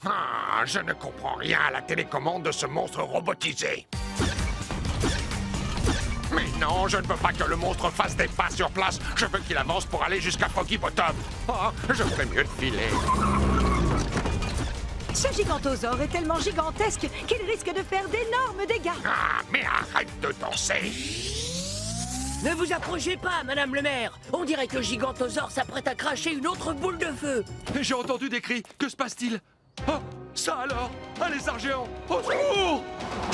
Ah, je ne comprends rien à la télécommande de ce monstre robotisé. Mais non, je ne veux pas que le monstre fasse des pas sur place. Je veux qu'il avance pour aller jusqu'à Foggy Bottom. Oh, je ferais mieux de filer. Ce gigantosaure est tellement gigantesque qu'il risque de faire d'énormes dégâts. Ah, mais arrête de danser. Ne vous approchez pas, Madame le maire. On dirait que le gigantosaure s'apprête à cracher une autre boule de feu. J'ai entendu des cris. Que se passe-t-il? Oh, ça alors? Un lézard géant! Au secours!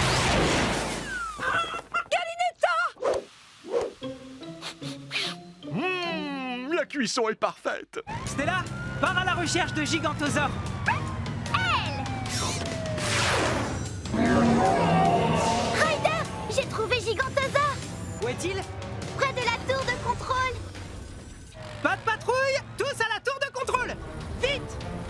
La cuisson est parfaite. Stella, pars à la recherche de gigantosaures. Ryder, j'ai trouvé Gigantosaure. Où est-il? Près de la tour de contrôle. Pas de patrouille! Tous à la tour de contrôle! Vite!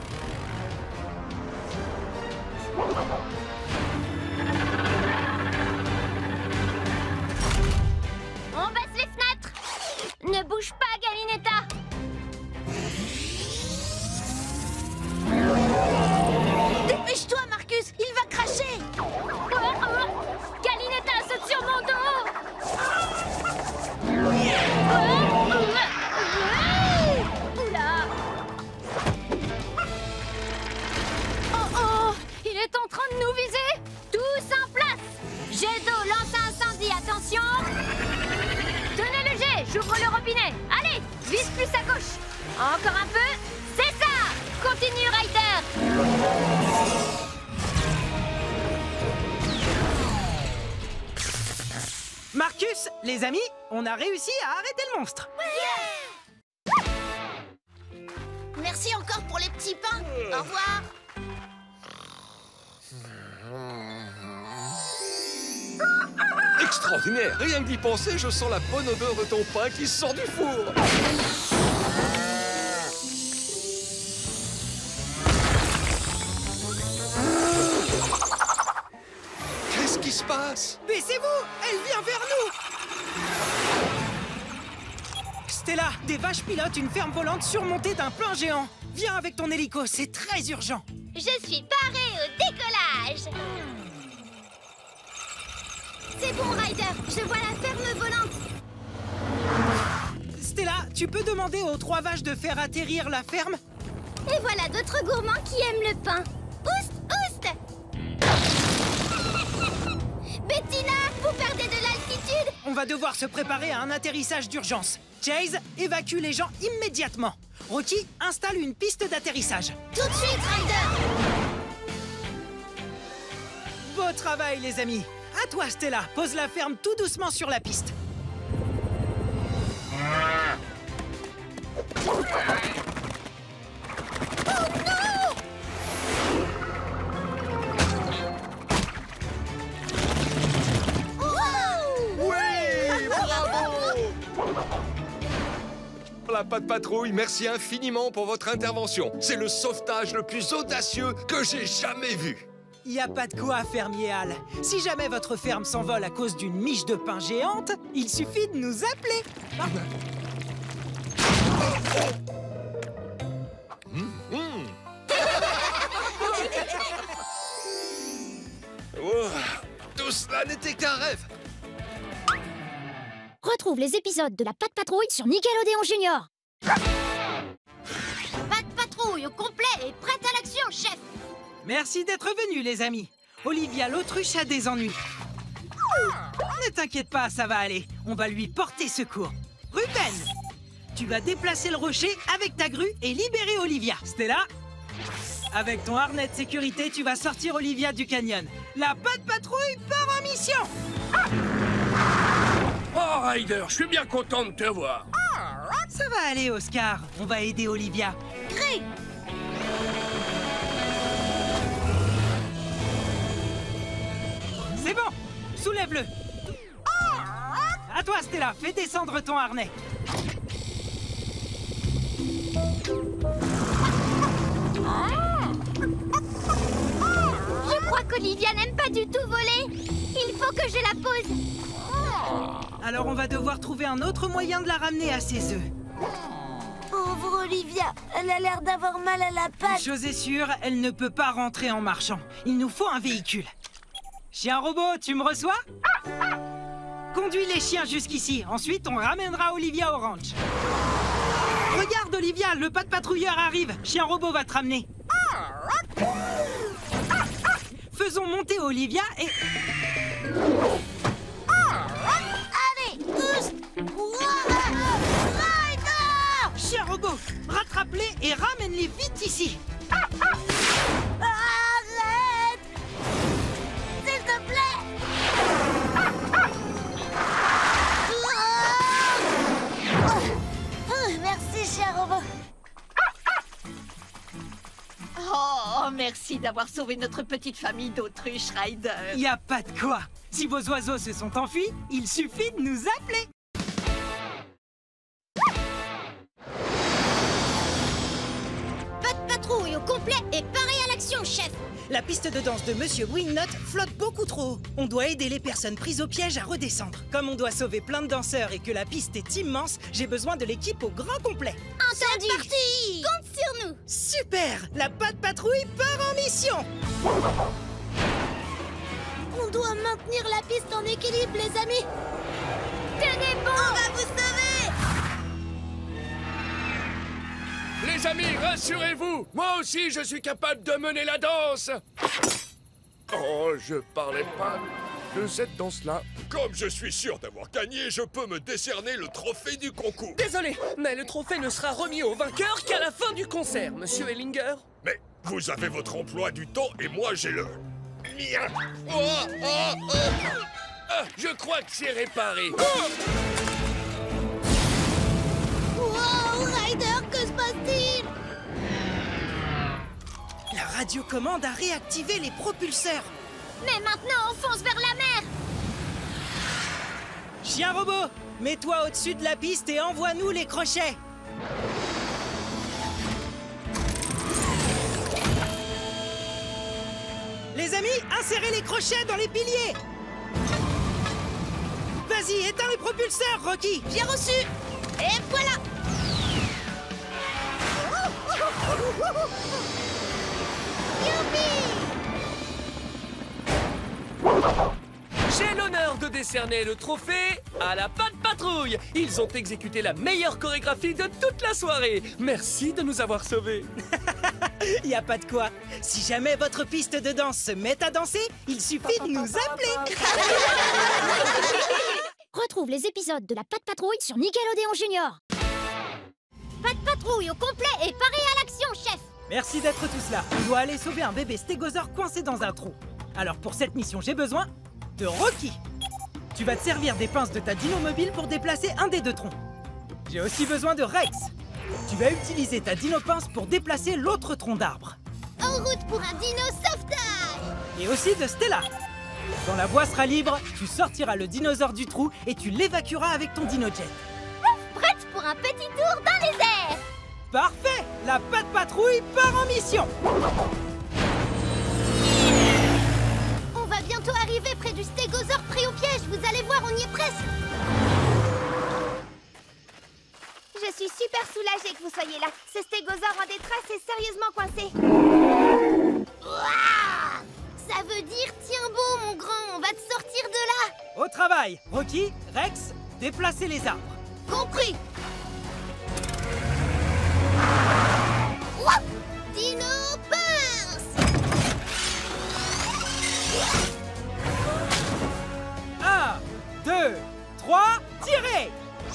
On baisse les fenêtres. Ne bouge pas, Galinetta. Dépêche-toi, Marcus, il va cracher. Galinetta saute sur mon dos. Oula. Oh, il est en train de nous viser. Tous en place. Jet d'eau, lance-incendie, attention. Tenez le jet, j'ouvre le robinet. Allez, vise plus à gauche. Encore un peu. C'est ça. Continue, Ryder. Marcus, les amis, on a réussi à arrêter le monstre. Merci encore pour les petits pains. Au revoir. Extraordinaire! Rien que d'y penser, je sens la bonne odeur de ton pain qui sort du four! Qu'est-ce qui se passe? Baissez-vous! Elle vient vers nous! Stella, des vaches pilotent une ferme volante surmontée d'un plein géant. Viens avec ton hélico, c'est très urgent. Je suis parée au décollage. C'est bon, Ryder. Je vois la ferme volante. Stella, tu peux demander aux 3 vaches de faire atterrir la ferme? Et voilà d'autres gourmands qui aiment le pain. Oust, oust. Bettina, vous perdez de l'altitude. On va devoir se préparer à un atterrissage d'urgence. Chase, évacue les gens immédiatement. Rocky, installe une piste d'atterrissage. Tout de suite, Ryder. Beau travail, les amis. À toi, Stella. Pose la ferme tout doucement sur la piste. La Pat' Patrouille, merci infiniment pour votre intervention. C'est le sauvetage le plus audacieux que j'ai jamais vu. Y a pas de quoi, fermier Hal. Si jamais votre ferme s'envole à cause d'une miche de pain géante, il suffit de nous appeler. Oh, tout cela n'était qu'un rêve. Retrouve les épisodes de la Pat' Patrouille sur Nickelodeon Junior. Pat' Patrouille au complet et prête à l'action, chef. Merci d'être venus, les amis. Olivia l'autruche a des ennuis. Ne t'inquiète pas, ça va aller. On va lui porter secours. Ruben, tu vas déplacer le rocher avec ta grue et libérer Olivia. Stella, avec ton harnais de sécurité, tu vas sortir Olivia du canyon. La Pat' Patrouille part en mission. Oh, Ryder, je suis bien content de te voir. Ça va aller, Oscar. On va aider Olivia. Grue. C'est bon. Soulève-le. À toi, Stella. Fais descendre ton harnais. Je crois qu'Olivia n'aime pas du tout voler. Il faut que je la pose. Alors on va devoir trouver un autre moyen de la ramener à ses œufs. Oh, pauvre Olivia, elle a l'air d'avoir mal à la Une patte. chose est sûre, elle ne peut pas rentrer en marchant. Il nous faut un véhicule. Chien robot, tu me reçois? Conduis les chiens jusqu'ici. Ensuite, on ramènera Olivia au ranch. Regarde, Olivia, le pas de patrouilleur arrive. Chien robot va te ramener. Faisons monter Olivia et... Allez, tous! Ryder! Chien robot, rattrape-les et ramène-les vite ici. Arrête! S'il te plaît! Merci, cher robot. Oh, merci d'avoir sauvé notre petite famille d'autruches, Ryder. Y a pas de quoi. Si vos oiseaux se sont enfuis, il suffit de nous appeler. Pas de patrouille au complet et pareil à l'action, chef. La piste de danse de Monsieur Wingnut flotte beaucoup trop. On doit aider les personnes prises au piège à redescendre. Comme on doit sauver plein de danseurs et que la piste est immense, j'ai besoin de l'équipe au grand complet. Entendu. C'est parti. Compte sur nous. Super! La patte patrouille part en mission. On doit maintenir la piste en équilibre, les amis. Tenez bon. On va vous sauver. Les amis, rassurez-vous! Moi aussi, je suis capable de mener la danse! Oh, je parlais pas de cette danse-là. Comme je suis sûr d'avoir gagné, je peux me décerner le trophée du concours. Désolé, mais le trophée ne sera remis au vainqueur qu'à la fin du concert, monsieur Ellinger. Mais vous avez votre emploi du temps et moi j'ai le mien. Ah, je crois que c'est réparé. Wow, Ryder, que se passe-t-il? La radiocommande a réactivé les propulseurs. Mais maintenant, on fonce vers la mer. Chien robot, mets-toi au-dessus de la piste et envoie-nous les crochets. Les amis, insérez les crochets dans les piliers. Vas-y, éteins les propulseurs, Rocky. J'ai reçu. Et voilà. Youpi! J'ai l'honneur de décerner le trophée à la patte patrouille. Ils ont exécuté la meilleure chorégraphie de toute la soirée. Merci de nous avoir sauvés. Y a pas de quoi. Si jamais votre piste de danse se met à danser, il suffit de nous appeler. Retrouve les épisodes de la Patte Patrouille sur Nickelodeon Junior. Patte Patrouille au complet et paré à l'action, chef. Merci d'être tous là. On doit aller sauver un bébé stégosaure coincé dans un trou. Alors pour cette mission, j'ai besoin de Rocky. Tu vas te servir des pinces de ta dino-mobile pour déplacer un des deux troncs. J'ai aussi besoin de Rex. Tu vas utiliser ta dino-pince pour déplacer l'autre tronc d'arbre. En route pour un dino sauvetage. Et aussi de Stella. Quand la voie sera libre, tu sortiras le dinosaure du trou et tu l'évacueras avec ton dino-jet. Prête pour un petit tour dans les airs. Parfait! La patte patrouille part en mission. On va bientôt arriver près du stégosaure pris au piège. Vous allez voir, on y est presque. Je suis super soulagée que vous soyez là. Ce stégosaure en détresse est sérieusement coincé. Ouah! Ça veut dire tiens bon, mon grand, on va te sortir de là. Au travail! Rocky, Rex, déplacez les arbres. Compris. Ouah! Dino pince. 1, 2, 3, tirez!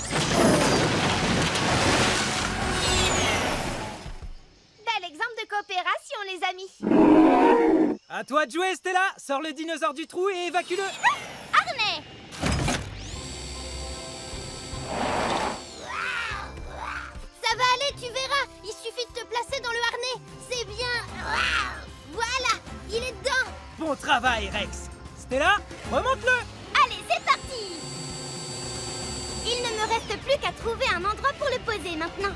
Bel exemple de coopération, les amis. À toi de jouer, Stella! Sors le dinosaure du trou et évacue-le! Harnais. Ça va aller, tu verras. Il suffit de te placer dans le harnais. C'est bien. Voilà, il est dedans. Bon travail, Rex! Stella, remonte-le! Allez, c'est parti. Il ne me reste plus qu'à trouver un endroit pour le poser maintenant.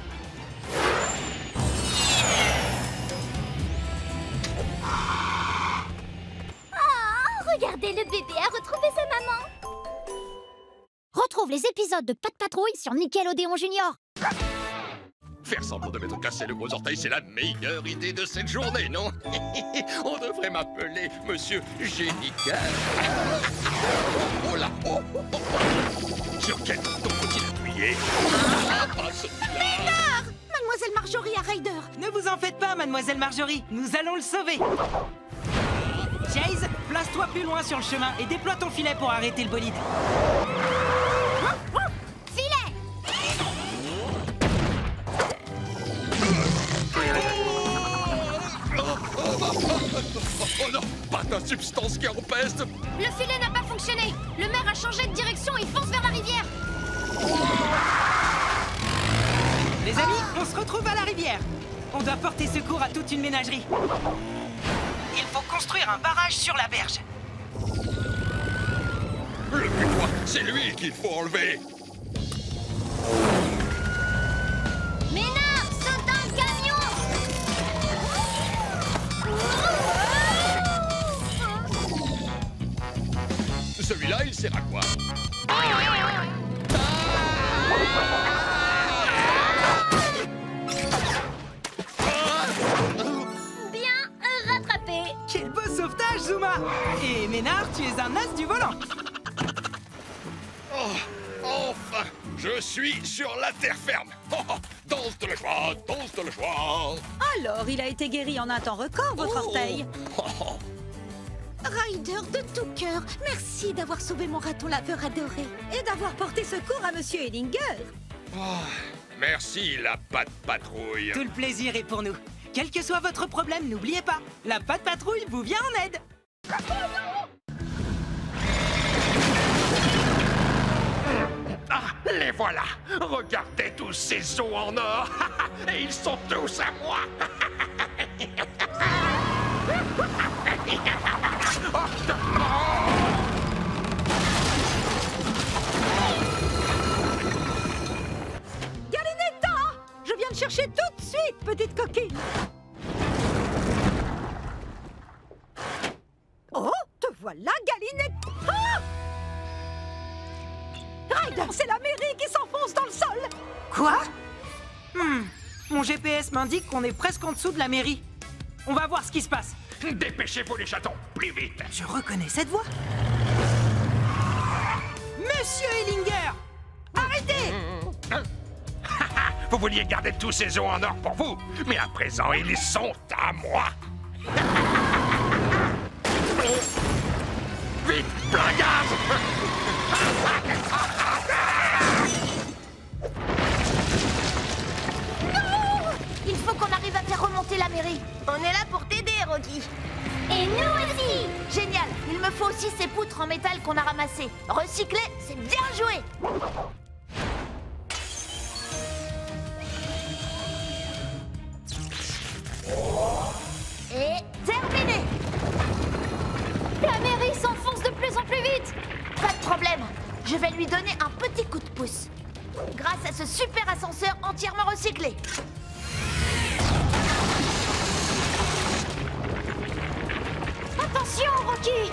Oh, regardez, le bébé a retrouvé sa maman. Retrouve les épisodes de Patte Patrouille sur Nickelodeon Junior. Faire semblant de m'être cassé le gros orteil, c'est la meilleure idée de cette journée, non? On devrait m'appeler Monsieur Génicœur. Oh là! Oh, oh, oh, oh. Sur quel bouton faut-il appuyer? Pas celui-là! Mademoiselle Marjorie à Ryder. Ne vous en faites pas, Mademoiselle Marjorie. Nous allons le sauver. Chase, place-toi plus loin sur le chemin et déploie ton filet pour arrêter le bolide. Filet! Oh non! Pas de substance qui empeste! Le filet n'a pas fonctionné. Le maire a changé de direction et fonce vers la rivière. Les amis, on se retrouve à la rivière. On doit porter secours à toute une ménagerie. Il faut construire un barrage sur la berge. Le putois, c'est lui qu'il faut enlever! Ménard, saute dans le camion. Celui-là, il sert à quoi? Bien rattrapé. Quel beau sauvetage, Zuma! Et Ménard, tu es un as du volant. Oh, enfin! Je suis sur la terre ferme! Oh, oh, danse de le choix! Danse de le choix! Alors, il a été guéri en un temps record, votre orteil. Oh, oh. Ryder, de tout cœur, merci d'avoir sauvé mon raton laveur adoré. Et d'avoir porté secours à Monsieur Ellinger. Oh, merci, la patte patrouille! Tout le plaisir est pour nous. Quel que soit votre problème, n'oubliez pas, la patte patrouille vous vient en aide. Ah, les voilà! Regardez tous ces os en or! Et ils sont tous à moi! Galinetta! Je viens de chercher tout de suite, petite coquine. Oh, te voilà, Galinetta! Ah! Ryder, c'est la mairie qui s'enfonce dans le sol. Quoi? Mon GPS m'indique qu'on est presque en dessous de la mairie. On va voir ce qui se passe. Dépêchez-vous les chatons, plus vite! Je reconnais cette voix. Monsieur Ellinger! Arrêtez! Vous vouliez garder tous ces os en or pour vous, mais à présent, ils sont à moi! Vite, plein gaz! Il faut qu'on arrive à faire remonter la mairie. On est là pour t'aider, Rocky. Et nous aussi. Génial. Il me faut aussi ces poutres en métal qu'on a ramassées. Recycler, c'est bien joué. Et terminé. La mairie s'enfonce de plus en plus vite. Pas de problème. Je vais lui donner un petit coup de pouce. Grâce à ce super ascenseur entièrement recyclé. Attention, Rocky!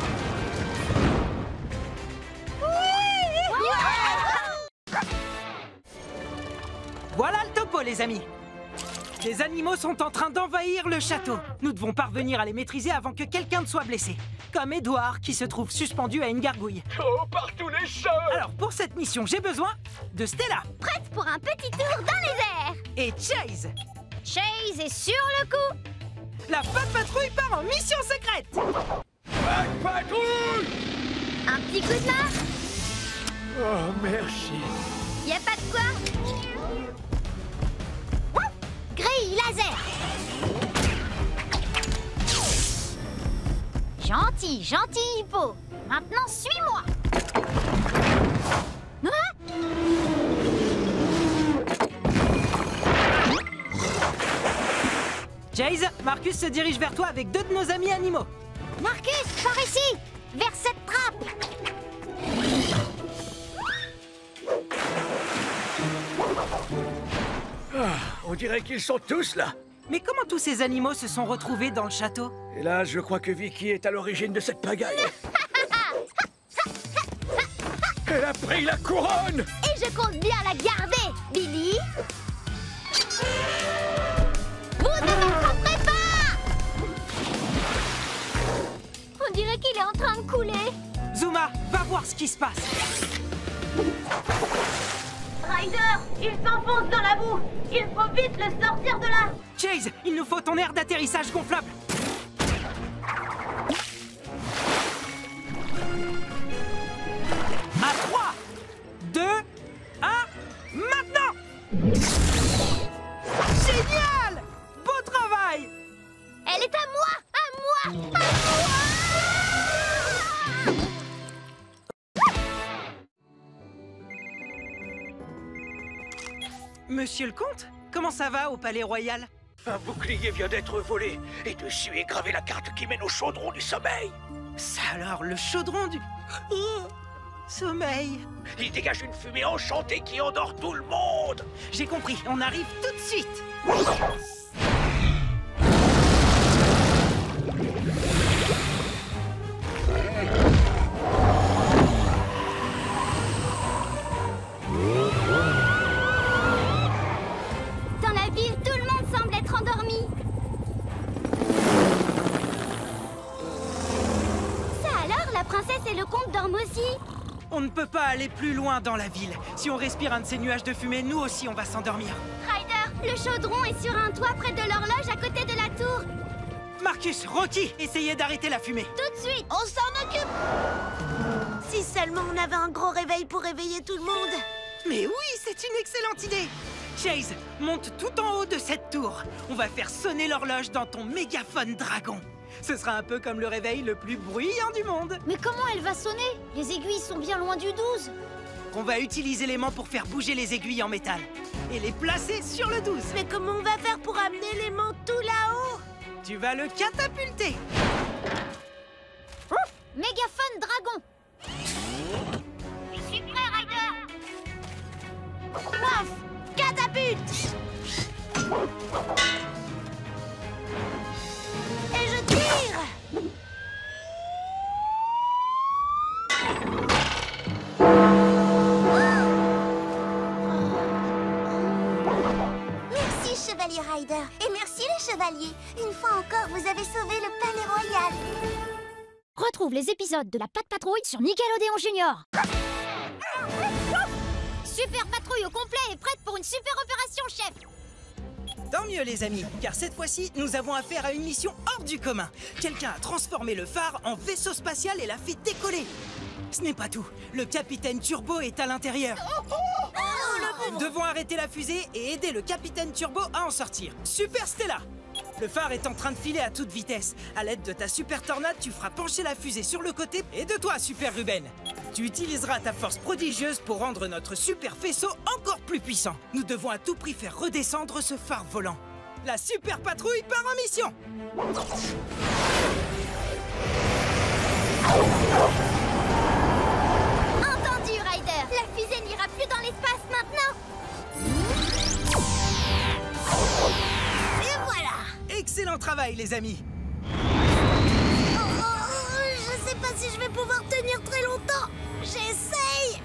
Voilà le topo, les amis. Les animaux sont en train d'envahir le château. Nous devons parvenir à les maîtriser avant que quelqu'un ne soit blessé. Comme Edouard, qui se trouve suspendu à une gargouille. Oh, partout les chats! Alors, pour cette mission, j'ai besoin de Stella Prête pour un petit tour dans les airs! et Chase. Chase est sur le coup! La patte patrouille part en mission secrète. Patte patrouille! Un petit coup de main? Oh, merci. Y a pas de quoi? Grille laser! Gentil, gentil hippo! Maintenant, suis-moi! Hein? Chase, Marcus se dirige vers toi avec 2 de nos amis animaux. Marcus, par ici! Vers cette trappe! On dirait qu'ils sont tous là. Mais comment tous ces animaux se sont retrouvés dans le château? Et là, je crois que Vicky est à l'origine de cette pagaille. Elle a pris la couronne! Et je compte bien la garder, Billy! train de couler. Zuma, va voir ce qui se passe. Ryder, il s'enfonce dans la boue. Il faut vite le sortir de là. Chase, il nous faut ton aire d'atterrissage gonflable. À 3, 2, 1, maintenant! Génial! Beau travail! Elle est à moi, à moi, à moi. Monsieur le comte, comment ça va au palais royal? Un bouclier vient d'être volé, et dessus est gravée la carte qui mène au chaudron du sommeil. Ça alors, le chaudron du... Oh, sommeil. Il dégage une fumée enchantée qui endort tout le monde. J'ai compris, on arrive tout de suite. Dans la ville, tout le monde semble être endormi. Ça alors, la princesse et le comte dorment aussi? On ne peut pas aller plus loin dans la ville. Si on respire un de ces nuages de fumée, nous aussi on va s'endormir. Ryder, le chaudron est sur un toit près de l'horloge à côté de la tour. Marcus, Rocky, essayez d'arrêter la fumée. Tout de suite. On s'en occupe. Si seulement on avait un gros réveil pour réveiller tout le monde. Mais oui, c'est une excellente idée. Chase, monte tout en haut de cette tour. On va faire sonner l'horloge dans ton mégaphone dragon. Ce sera un peu comme le réveil le plus bruyant du monde. Mais comment elle va sonner? Les aiguilles sont bien loin du 12. On va utiliser l'aimant pour faire bouger les aiguilles en métal. Et les placer sur le 12. Mais comment on va faire pour amener l'aimant tout là-haut? Tu vas le catapulter. Mégaphone dragon. Je suis prêt, Ryder. Paf! Catapulte! Et je tire! Merci, Chevalier Ryder. Et merci, les chevaliers. Une fois encore, vous avez sauvé le palais royal. Retrouve les épisodes de la Patte Patrouille sur Nickelodeon Junior. Super patrouille au complet et prête pour une super opération, chef. Tant mieux les amis, car cette fois-ci, nous avons affaire à une mission hors du commun. Quelqu'un a transformé le phare en vaisseau spatial et l'a fait décoller. Ce n'est pas tout, le capitaine Turbo est à l'intérieur. Nous devons arrêter la fusée et aider le capitaine Turbo à en sortir. Super Stella! Le phare est en train de filer à toute vitesse. À l'aide de ta super tornade, tu feras pencher la fusée sur le côté. Et de toi, Super Ruben! Tu utiliseras ta force prodigieuse pour rendre notre super faisceau encore plus puissant. Nous devons à tout prix faire redescendre ce phare volant. La super patrouille part en mission! Entendu, Ryder. La fusée n'ira plus dans l'espace maintenant. Et voilà. Excellent travail, les amis! Je sais pas si je vais pouvoir tenir très longtemps. J'essaye.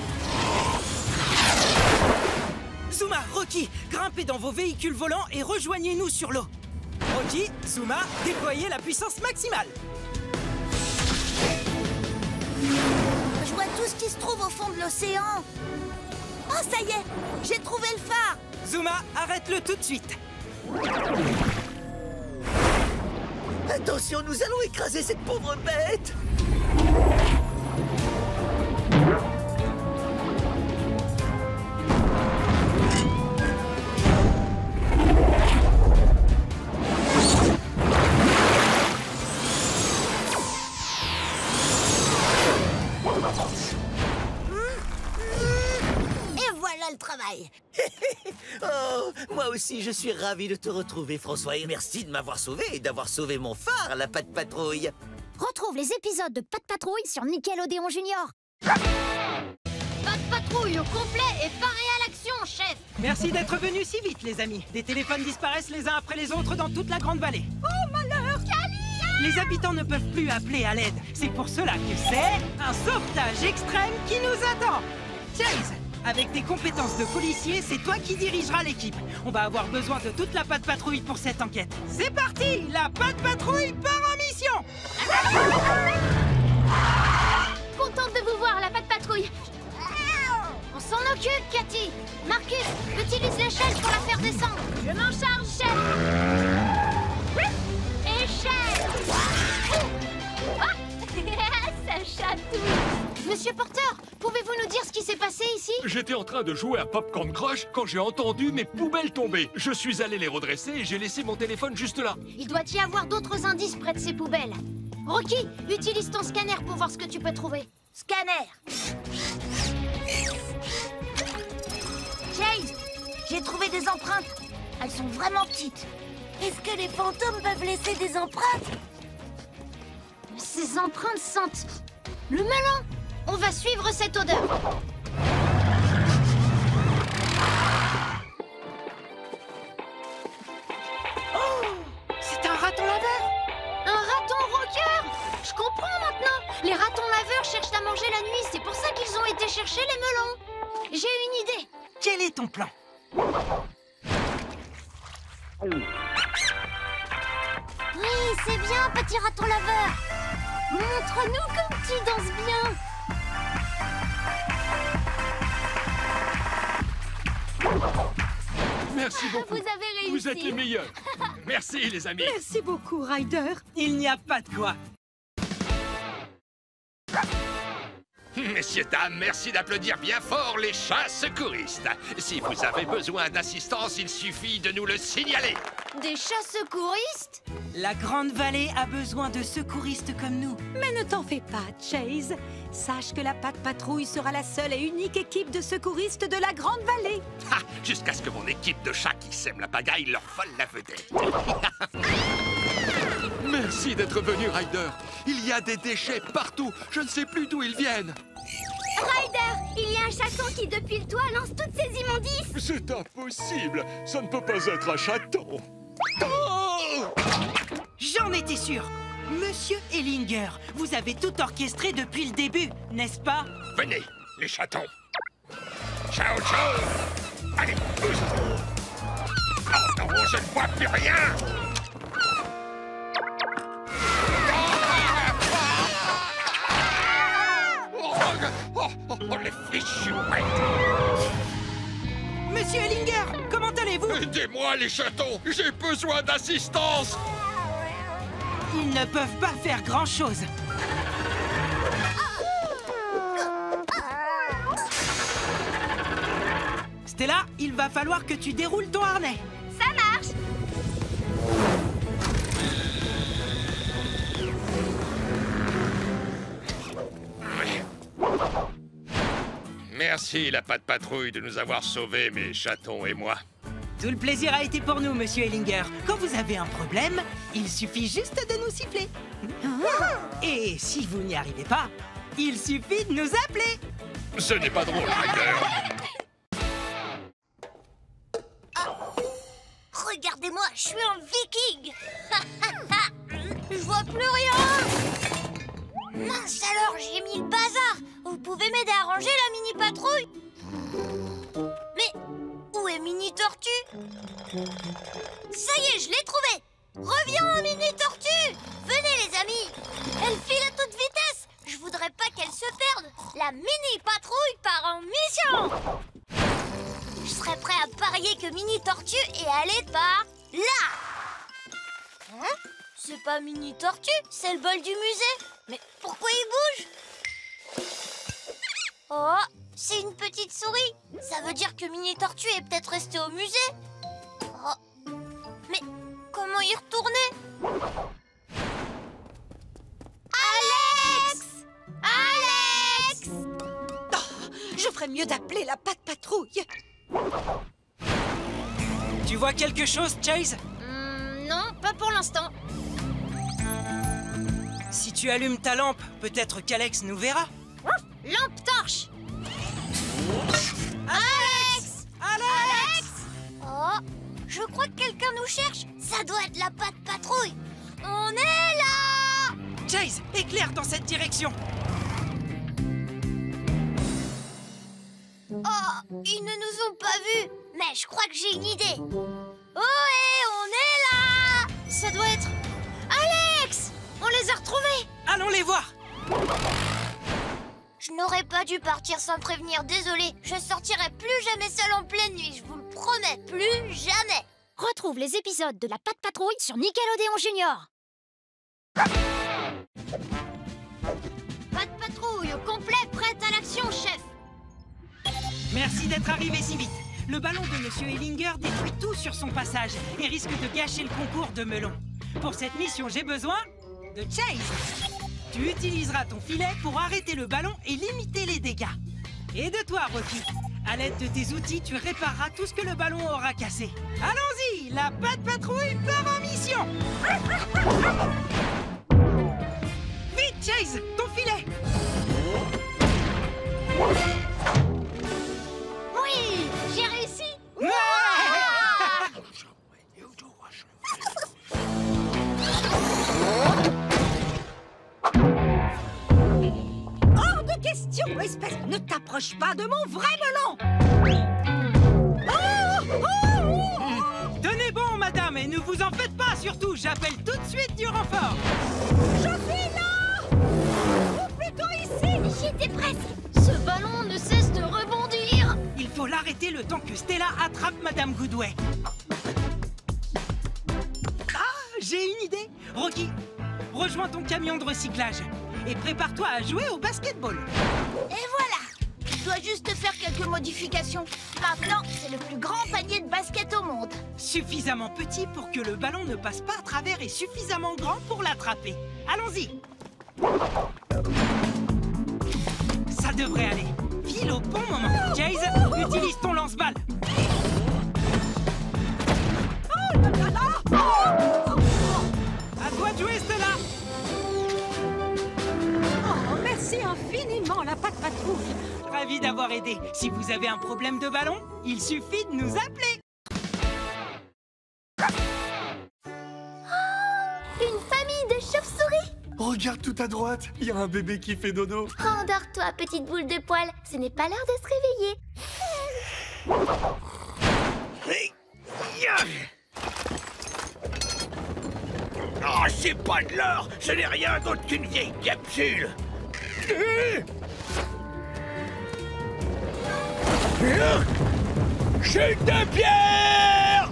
Zuma, Rocky, grimpez dans vos véhicules volants et rejoignez-nous sur l'eau. Rocky, Zuma, déployez la puissance maximale. Je vois tout ce qui se trouve au fond de l'océan. Oh, ça y est, j'ai trouvé le phare. Zuma, arrête-le tout de suite. Attention, nous allons écraser cette pauvre bête. Et voilà le travail. Oh, moi aussi, je suis ravi de te retrouver, François. Et merci de m'avoir sauvé et d'avoir sauvé mon phare, la Patte Patrouille. Retrouve les épisodes de Patte Patrouille sur Nickelodeon Junior. Patte Patrouille au complet et paré à l'action, chef. Merci d'être venus si vite, les amis. Des téléphones disparaissent les uns après les autres dans toute la grande vallée. Oh, malheur! Les habitants ne peuvent plus appeler à l'aide. C'est pour cela que c'est un sauvetage extrême qui nous attend. Chase, avec tes compétences de policier, c'est toi qui dirigeras l'équipe. On va avoir besoin de toute la Patte Patrouille pour cette enquête. C'est parti! La Patte Patrouille part en mission! Monsieur Porteur, pouvez-vous nous dire ce qui s'est passé ici? J'étais en train de jouer à Popcorn Crush quand j'ai entendu mes poubelles tomber. Je suis allé les redresser et j'ai laissé mon téléphone juste là. Il doit y avoir d'autres indices près de ces poubelles. Rocky, utilise ton scanner pour voir ce que tu peux trouver. Scanner. Chase, j'ai trouvé des empreintes. Elles sont vraiment petites. Est-ce que les fantômes peuvent laisser des empreintes? Ces empreintes sentent le melon. On va suivre cette odeur. C'est un raton laveur! Un raton rocker! Je comprends maintenant. Les ratons laveurs cherchent à manger la nuit. C'est pour ça qu'ils ont été chercher les melons. J'ai une idée. Quel est ton plan? Oui, c'est bien, petit raton laveur. Montre-nous comme tu danses bien. Merci beaucoup. Vous avez réussi. Vous êtes les meilleurs. Merci, les amis. Merci beaucoup, Ryder. Il n'y a pas de quoi. Messieurs, dames, merci d'applaudir bien fort les chats secouristes. Si vous avez besoin d'assistance, il suffit de nous le signaler. Des chats secouristes? La Grande Vallée a besoin de secouristes comme nous. Mais ne t'en fais pas, Chase. Sache que la Pat Patrouille sera la seule et unique équipe de secouristes de la Grande Vallée. Ha, jusqu'à ce que mon équipe de chats qui sèment la pagaille leur vole la vedette. Merci d'être venu, Ryder. Il y a des déchets partout. Je ne sais plus d'où ils viennent. Ryder, il y a un chaton qui, depuis le toit, lance toutes ces immondices. C'est impossible. Ça ne peut pas être un chaton. Oh! J'en étais sûr. Monsieur Ellinger, vous avez tout orchestré depuis le début, n'est-ce pas? Venez, les chatons. Ciao, ciao. Allez, pousse. Oh non, je ne vois plus rien. Oh, les fichus bêtes! Monsieur Ellinger, comment allez-vous? Aidez-moi, les chatons! J'ai besoin d'assistance! Ils ne peuvent pas faire grand-chose. Stella, il va falloir que tu déroules ton harnais. Ça marche. Merci, la Pat Patrouille, de nous avoir sauvés, mes chatons et moi. Tout le plaisir a été pour nous, Monsieur Ellinger. Quand vous avez un problème, il suffit juste de nous siffler. Et si vous n'y arrivez pas, il suffit de nous appeler. Ce n'est pas drôle, Ryder. Regardez-moi, je suis un viking. Je vois plus rien. Mince alors, j'ai mis le bazar. Vous pouvez m'aider à ranger la mini-patrouille? Mais où est Mini-Tortue? Ça y est, je l'ai trouvée. Reviens, Mini-Tortue. Venez, les amis. Elle file à toute vitesse. Je voudrais pas qu'elle se perde. La mini-patrouille part en mission. Je serais prêt à parier que Mini-Tortue est allée par là. Hein? C'est pas Mini-Tortue, c'est le bol du musée. Mais pourquoi il bouge? Oh, c'est une petite souris. Ça veut dire que Mini-Tortue est peut-être restée au musée. Oh. Mais comment y retourner? Alex! Alex! Oh, je ferais mieux d'appeler la Pat Patrouille. Tu vois quelque chose, Chase? Non, pas pour l'instant. Si tu allumes ta lampe, peut-être qu'Alex nous verra. Lampe torche. Alex! Alex! Oh, je crois que quelqu'un nous cherche. Ça doit être la Pat Patrouille. On est là! Chase, éclaire dans cette direction. Oh, ils ne nous ont pas vus. Mais je crois que j'ai une idée. Oh, et on est là! Ça doit être... Alex! On les a retrouvés. Allons les voir. Je n'aurais pas dû partir sans prévenir, désolé. Je sortirai plus jamais seule en pleine nuit, je vous le promets, plus jamais. Retrouve les épisodes de la Pat Patrouille sur Nickelodeon Junior. Pat Patrouille au complet, prêt Merci d'être arrivé si vite. Le ballon de Monsieur Ellinger détruit tout sur son passage et risque de gâcher le concours de melon. Pour cette mission, j'ai besoin de Chase. Tu utiliseras ton filet pour arrêter le ballon et limiter les dégâts. Et de toi, Rocky. À l'aide de tes outils, tu répareras tout ce que le ballon aura cassé. Allons-y, la Pat Patrouille part en mission. Vite, Chase, ton filet. Oui, j'ai réussi. Ouais. Hors de question, espèce! Ne t'approche pas de mon vrai melon! Tenez bon, madame, et ne vous en faites pas, surtout. J'appelle tout de suite du renfort. Je suis là! Ou plutôt ici! J'étais presque. Ce ballon ne cesse de rebondir. Il faut l'arrêter le temps que Stella attrape Madame Goodway. Ah, j'ai une idée. Rocky, rejoins ton camion de recyclage et prépare-toi à jouer au basketball. Et voilà. Je dois juste faire quelques modifications. Maintenant, c'est le plus grand panier de basket au monde. Suffisamment petit pour que le ballon ne passe pas à travers et suffisamment grand pour l'attraper. Allons-y. Ça devrait aller. File au bon moment. Chase, utilise ton lance-balle. À toi de jouer, Stella. Oh, merci infiniment, la Pat Patrouille! Ravi d'avoir aidé. Si vous avez un problème de ballon, il suffit de nous appeler. Une famille de chauves-souris. Regarde tout à droite, il y a un bébé qui fait dodo. Endors-toi, petite boule de poil. Ce n'est pas l'heure de se réveiller. Oh, c'est pas de l'or! Ce n'est rien d'autre qu'une vieille capsule! Chute de pierre!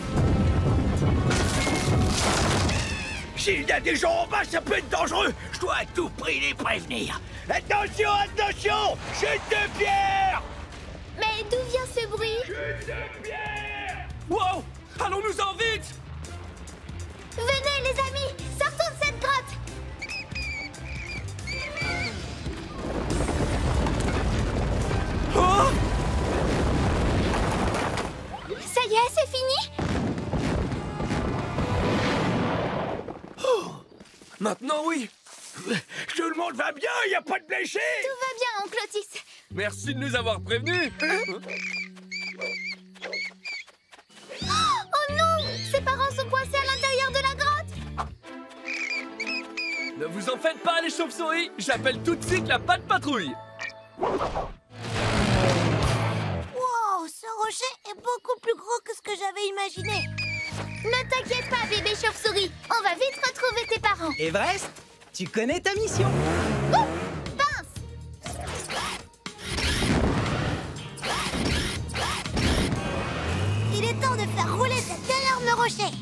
S'il y a des gens en bas, ça peut être dangereux! Je dois à tout prix les prévenir! Attention, attention! Chute de pierre! Mais d'où vient ce bruit? Chute de pierre! Wow! Allons-nous-en vite! Venez, les amis, sortons de cette grotte. Oh! Ça y est, c'est fini. Maintenant, oui! Tout le monde va bien, il n'y a pas de blessés! Tout va bien, oncle Otis. Merci de nous avoir prévenus! Oh non, ses parents sont coincés à l'intérieur de la grotte. Ne vous en faites pas, les chauves-souris! J'appelle tout de suite la Pat Patrouille! Wow, ce rocher est beaucoup plus gros que ce que j'avais imaginé. Ne t'inquiète pas, bébé chauve-souris. On va vite retrouver tes parents. Everest, tu connais ta mission. Oh, pince. Il est temps de faire rouler cet énorme rocher.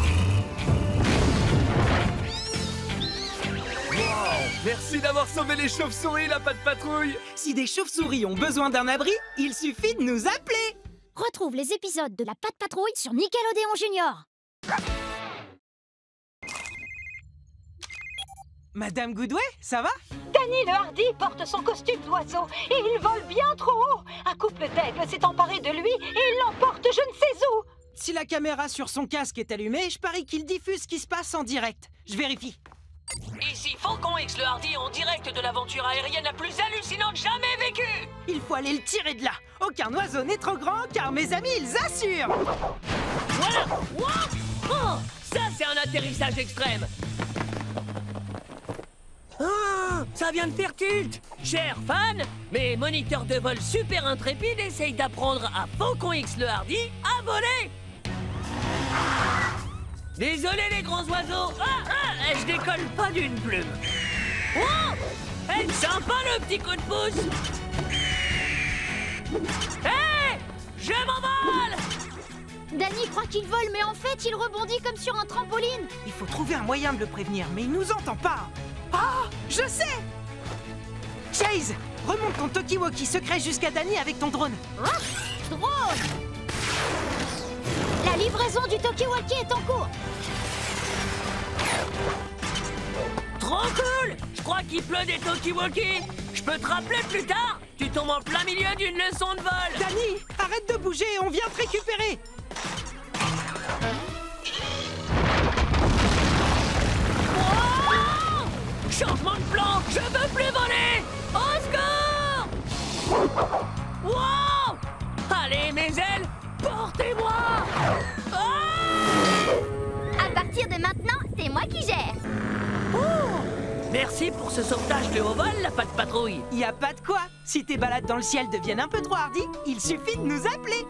Merci d'avoir sauvé les chauves-souris, la Pat Patrouille! Si des chauves-souris ont besoin d'un abri, il suffit de nous appeler. Retrouve les épisodes de la Pat Patrouille sur Nickelodeon Junior. Madame Goodway, ça va? Danny le Hardy porte son costume d'oiseau et il vole bien trop haut. Un couple d'aigles s'est emparé de lui et il l'emporte je ne sais où. Si la caméra sur son casque est allumée, je parie qu'il diffuse ce qui se passe en direct. Je vérifie. Ici Faucon X le Hardy en direct de l'aventure aérienne la plus hallucinante jamais vécue. Il faut aller le tirer de là. Aucun oiseau n'est trop grand car mes amis, ils assurent. Voilà. Wow. Oh, ça c'est un atterrissage extrême. Ah, ça vient de faire tilt. Chers fans, mes moniteurs de vol super intrépides essayent d'apprendre à Faucon X le Hardy à voler. Désolé les grands oiseaux. Je décolle pas d'une plume. Oh, sympa le petit coup de pouce. Je m'envole. Danny croit qu'il vole, mais en fait, il rebondit comme sur un trampoline. Il faut trouver un moyen de le prévenir, mais il nous entend pas. Ah, je sais. Chase, remonte ton talkie-walkie secret jusqu'à Danny avec ton drone. Hein? Drone! La livraison du talkie-walkie est en cours. Trop cool! Je crois qu'il pleut des talkie-walkie. Je peux te rappeler plus tard? Tu tombes en plein milieu d'une leçon de vol. Danny, arrête de bouger, on vient te récupérer. Oh! Changement de plan! Je veux plus voler! Au secours! Wow! Allez, mes ailes, portez-moi! À partir de maintenant, c'est moi qui gère. Merci pour ce sauvetage de haut vol, la patte patrouille. Y a pas de quoi. Si tes balades dans le ciel deviennent un peu trop hardies, il suffit de nous appeler.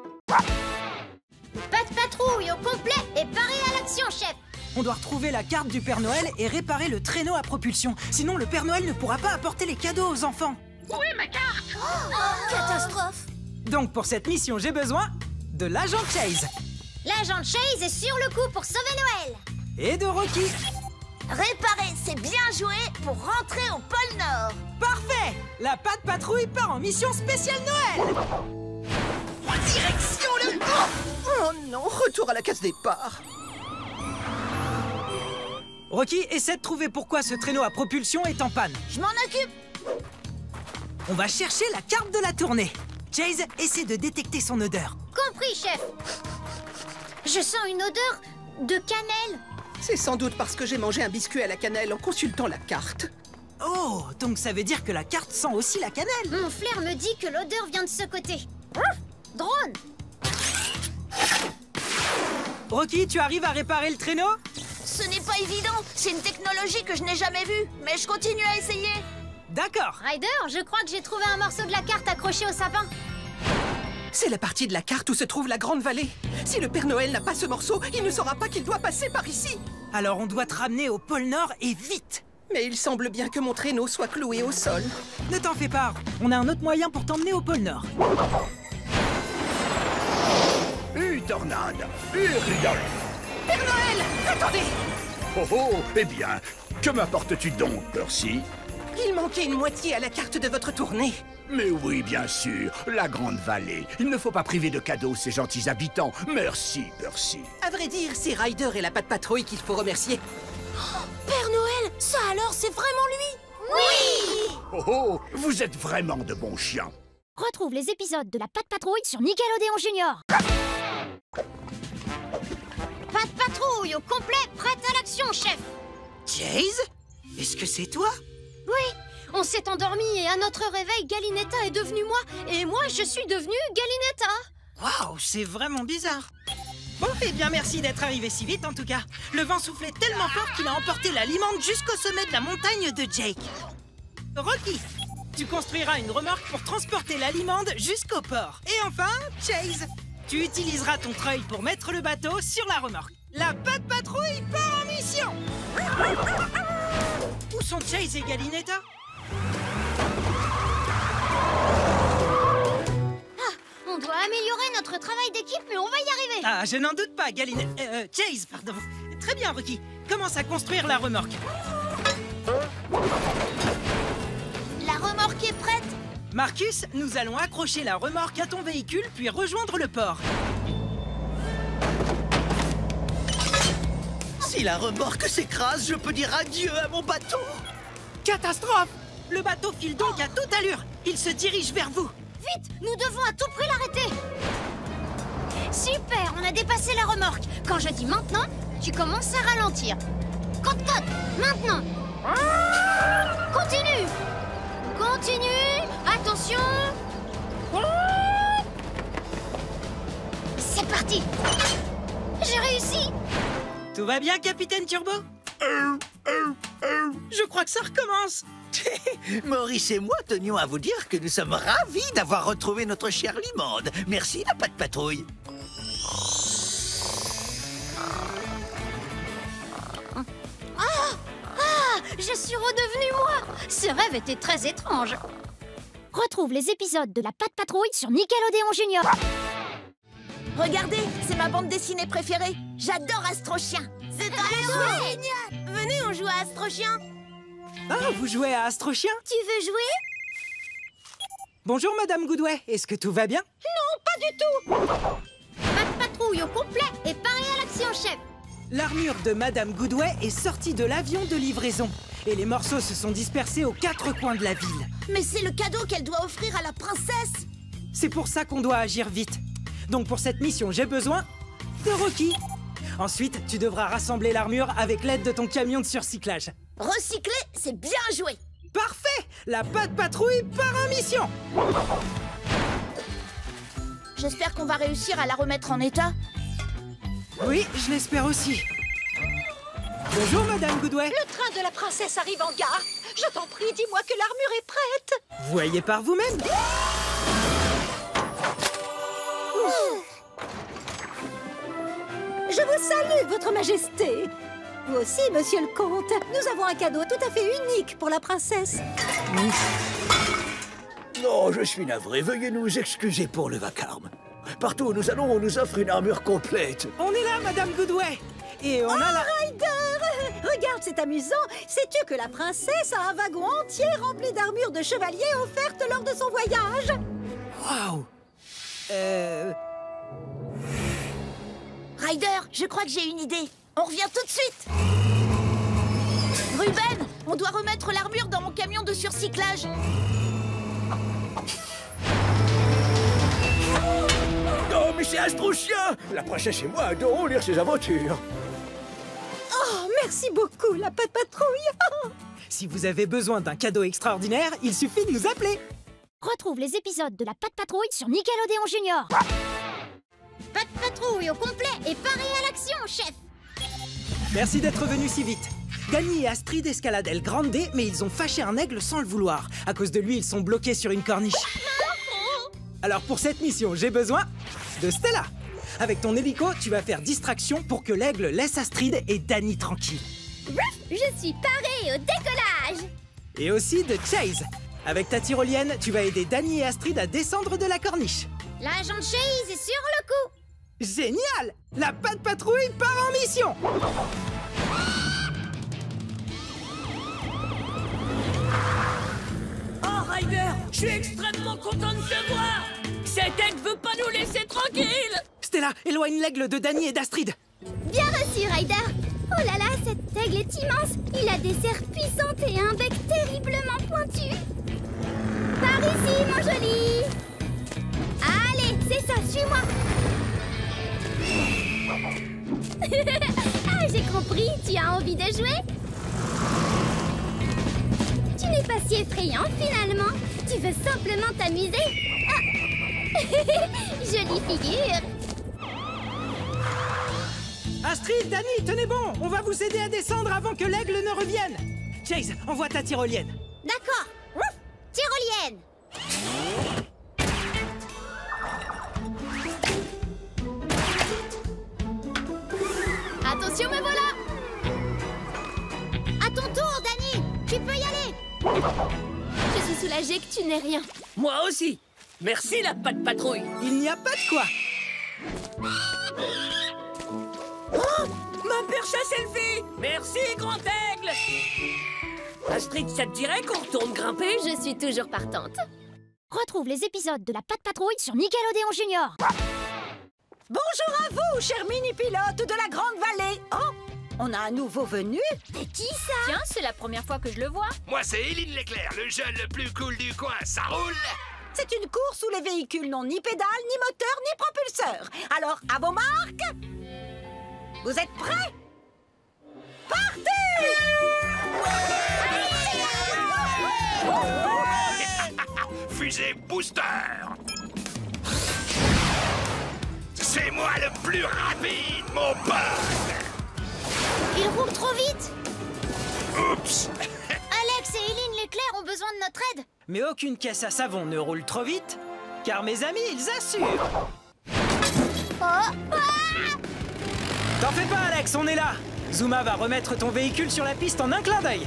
Pas de patrouille au complet et paré à l'action, chef. On doit retrouver la carte du Père Noël et réparer le traîneau à propulsion. Sinon, le Père Noël ne pourra pas apporter les cadeaux aux enfants. Où est ma carte? Catastrophe. Donc, pour cette mission, j'ai besoin de l'agent Chase. L'agent Chase est sur le coup pour sauver Noël. Et de Rocky. Réparer, c'est bien joué pour rentrer au pôle Nord. Parfait! La patte patrouille part en mission spéciale Noël. Direction le... Oh non, retour à la case départ. Rocky, essaie de trouver pourquoi ce traîneau à propulsion est en panne. Je m'en occupe. On va chercher la carte de la tournée. Chase, essaie de détecter son odeur. Compris, chef. Je sens une odeur de cannelle. C'est sans doute parce que j'ai mangé un biscuit à la cannelle en consultant la carte. Oh, donc ça veut dire que la carte sent aussi la cannelle. Mon flair me dit que l'odeur vient de ce côté. Drone. Rocky, tu arrives à réparer le traîneau? Ce n'est pas évident. C'est une technologie que je n'ai jamais vue. Mais je continue à essayer. D'accord. Ryder, je crois que j'ai trouvé un morceau de la carte accroché au sapin. C'est la partie de la carte où se trouve la Grande Vallée. Si le Père Noël n'a pas ce morceau, il ne saura pas qu'il doit passer par ici. Alors on doit te ramener au pôle Nord et vite. Mais il semble bien que mon traîneau soit cloué au sol. Ne t'en fais pas, on a un autre moyen pour t'emmener au pôle Nord. Une tornade, une rigole. Père Noël, attendez! Oh oh, eh bien, que m'apportes-tu donc, Percy? Il manquait une moitié à la carte de votre tournée. Mais oui, bien sûr, la Grande Vallée. Il ne faut pas priver de cadeaux ces gentils habitants. Merci, Percy. À vrai dire, c'est Ryder et la patte patrouille qu'il faut remercier. Père Noël, ça alors, c'est vraiment lui? Oui! Oh oh, vous êtes vraiment de bons chiens. Retrouve les épisodes de la Patte Patrouille sur Nickelodeon Junior. Patte patrouille au complet, prête à l'action, chef. Chase? Est-ce que c'est toi? Oui, on s'est endormi et à notre réveil, Galinetta est devenue moi et moi, je suis devenue Galinetta. Waouh, c'est vraiment bizarre. Bon, eh bien merci d'être arrivé si vite en tout cas. Le vent soufflait tellement fort qu'il a emporté la limande jusqu'au sommet de la montagne de Jake. Rocky, tu construiras une remorque pour transporter la limande jusqu'au port. Et enfin, Chase, tu utiliseras ton treuil pour mettre le bateau sur la remorque. La patte patrouille part en mission. Où sont Chase et Galinetta? On doit améliorer notre travail d'équipe, mais on va y arriver. Ah, je n'en doute pas, Chase, pardon. Très bien, Rocky. Commence à construire la remorque. La remorque est prête. Marcus, nous allons accrocher la remorque à ton véhicule, puis rejoindre le port. Si la remorque s'écrase, je peux dire adieu à mon bateau. Catastrophe! Le bateau file donc à toute allure. Il se dirige vers vous. Vite, nous devons à tout prix l'arrêter. Super, on a dépassé la remorque. Quand je dis maintenant, tu commences à ralentir. Côte, maintenant. Continue. Continue. Attention. C'est parti. J'ai réussi. Tout va bien, Capitaine Turbo? Je crois que ça recommence. Maurice et moi tenions à vous dire que nous sommes ravis d'avoir retrouvé notre chère limande. Merci, la patte patrouille. Je suis redevenue moi. Ce rêve était très étrange. Retrouve les épisodes de la Patte Patrouille sur Nickelodeon Junior. Regardez, c'est ma bande dessinée préférée. J'adore Astro Chien. C'est très génial. Venez, on joue à Astro Chien. Ah, vous jouez à Astro Chien? Tu veux jouer? Bonjour, Madame Goodway. Est-ce que tout va bien? Non, pas du tout. Pat Patrouille au complet et paré à l'action, chef. L'armure de Madame Goodway est sortie de l'avion de livraison. Et les morceaux se sont dispersés aux 4 coins de la ville. Mais c'est le cadeau qu'elle doit offrir à la princesse. C'est pour ça qu'on doit agir vite. Donc pour cette mission, j'ai besoin de Rocky. Ensuite, tu devras rassembler l'armure avec l'aide de ton camion de surcyclage. Recycler, c'est bien joué. Parfait! La Pat Patrouille part en mission! J'espère qu'on va réussir à la remettre en état. Oui, je l'espère aussi. Bonjour, Madame Goodway. Le train de la princesse arrive en gare. Je t'en prie, dis-moi que l'armure est prête. Voyez par vous-même. Je vous salue, Votre Majesté. Vous aussi, Monsieur le Comte. Nous avons un cadeau tout à fait unique pour la princesse. Non, je suis navré. Veuillez nous excuser pour le vacarme. Partout où nous allons, on nous offre une armure complète. On est là, Madame Goodway. Et on a la... Ryder! Regarde, c'est amusant. Sais-tu que la princesse a un wagon entier rempli d'armures de chevalier offertes lors de son voyage? Waouh! Ryder, je crois que j'ai une idée. On revient tout de suite. Ruben, on doit remettre l'armure dans mon camion de surcyclage. Non, mais c'est Astro Chien! La princesse et moi adorons lire ses aventures. Oh, merci beaucoup, la Pat Patrouille. Si vous avez besoin d'un cadeau extraordinaire, il suffit de nous appeler. Retrouve les épisodes de la Pat Patrouille sur Nickelodeon Junior. Pat Patrouille au complet et paré à l'action, chef. Merci d'être venu si vite. Danny et Astrid escaladent El Grande, mais ils ont fâché un aigle sans le vouloir. À cause de lui, ils sont bloqués sur une corniche. Alors pour cette mission, j'ai besoin de Stella. Avec ton hélico, tu vas faire distraction pour que l'aigle laisse Astrid et Danny tranquilles. Je suis paré au décollage. Et aussi de Chase. Avec ta tyrolienne, tu vas aider Danny et Astrid à descendre de la corniche. L'agent de Chase est sur le coup. Génial! La Pat Patrouille part en mission! Oh, Ryder, je suis extrêmement content de te voir. Cet aigle veut pas nous laisser tranquilles. Stella, éloigne l'aigle de Danny et d'Astrid. Bien reçu, Ryder. Oh là là, cet aigle est immense. Il a des serres puissantes et un bec terriblement pointu. Par ici, mon joli. Allez, c'est ça, suis-moi. Ah, j'ai compris, tu as envie de jouer? Tu n'es pas si effrayant, finalement. Tu veux simplement t'amuser? Ah. Jolie figure. Astrid, Danny, tenez bon. On va vous aider à descendre avant que l'aigle ne revienne. Chase, envoie ta tyrolienne. D'accord. Tyrolienne. Attention, me voilà. À ton tour, Danny. Tu peux y aller. Je suis soulagée que tu n'aies rien. Moi aussi. Merci, la Pat Patrouille. Il n'y a pas de quoi. Oh, ma perche à selfie. Merci, grand aigle. Astrid, ça te dirait qu'on retourne grimper? Je suis toujours partante. Retrouve les épisodes de la Pat Patrouille sur Nickelodeon Junior. Bonjour à vous, chers mini-pilotes de la Grande Vallée. Oh, on a un nouveau venu. C'est qui ça? Tiens, c'est la première fois que je le vois. Moi, c'est Éline Leclerc, le jeune le plus cool du coin. Ça roule? C'est une course où les véhicules n'ont ni pédale, ni moteur, ni propulseur. Alors, à vos marques. Vous êtes prêts? Partez! Fusée booster! C'est moi le plus rapide, mon pote! Il roule trop vite. Oups! Alex et Éline Leclerc ont besoin de notre aide. Mais aucune caisse à savon ne roule trop vite, car mes amis, ils assurent. Oh. Ah. T'en fais pas, Alex, on est là. Zuma va remettre ton véhicule sur la piste en un clin d'œil.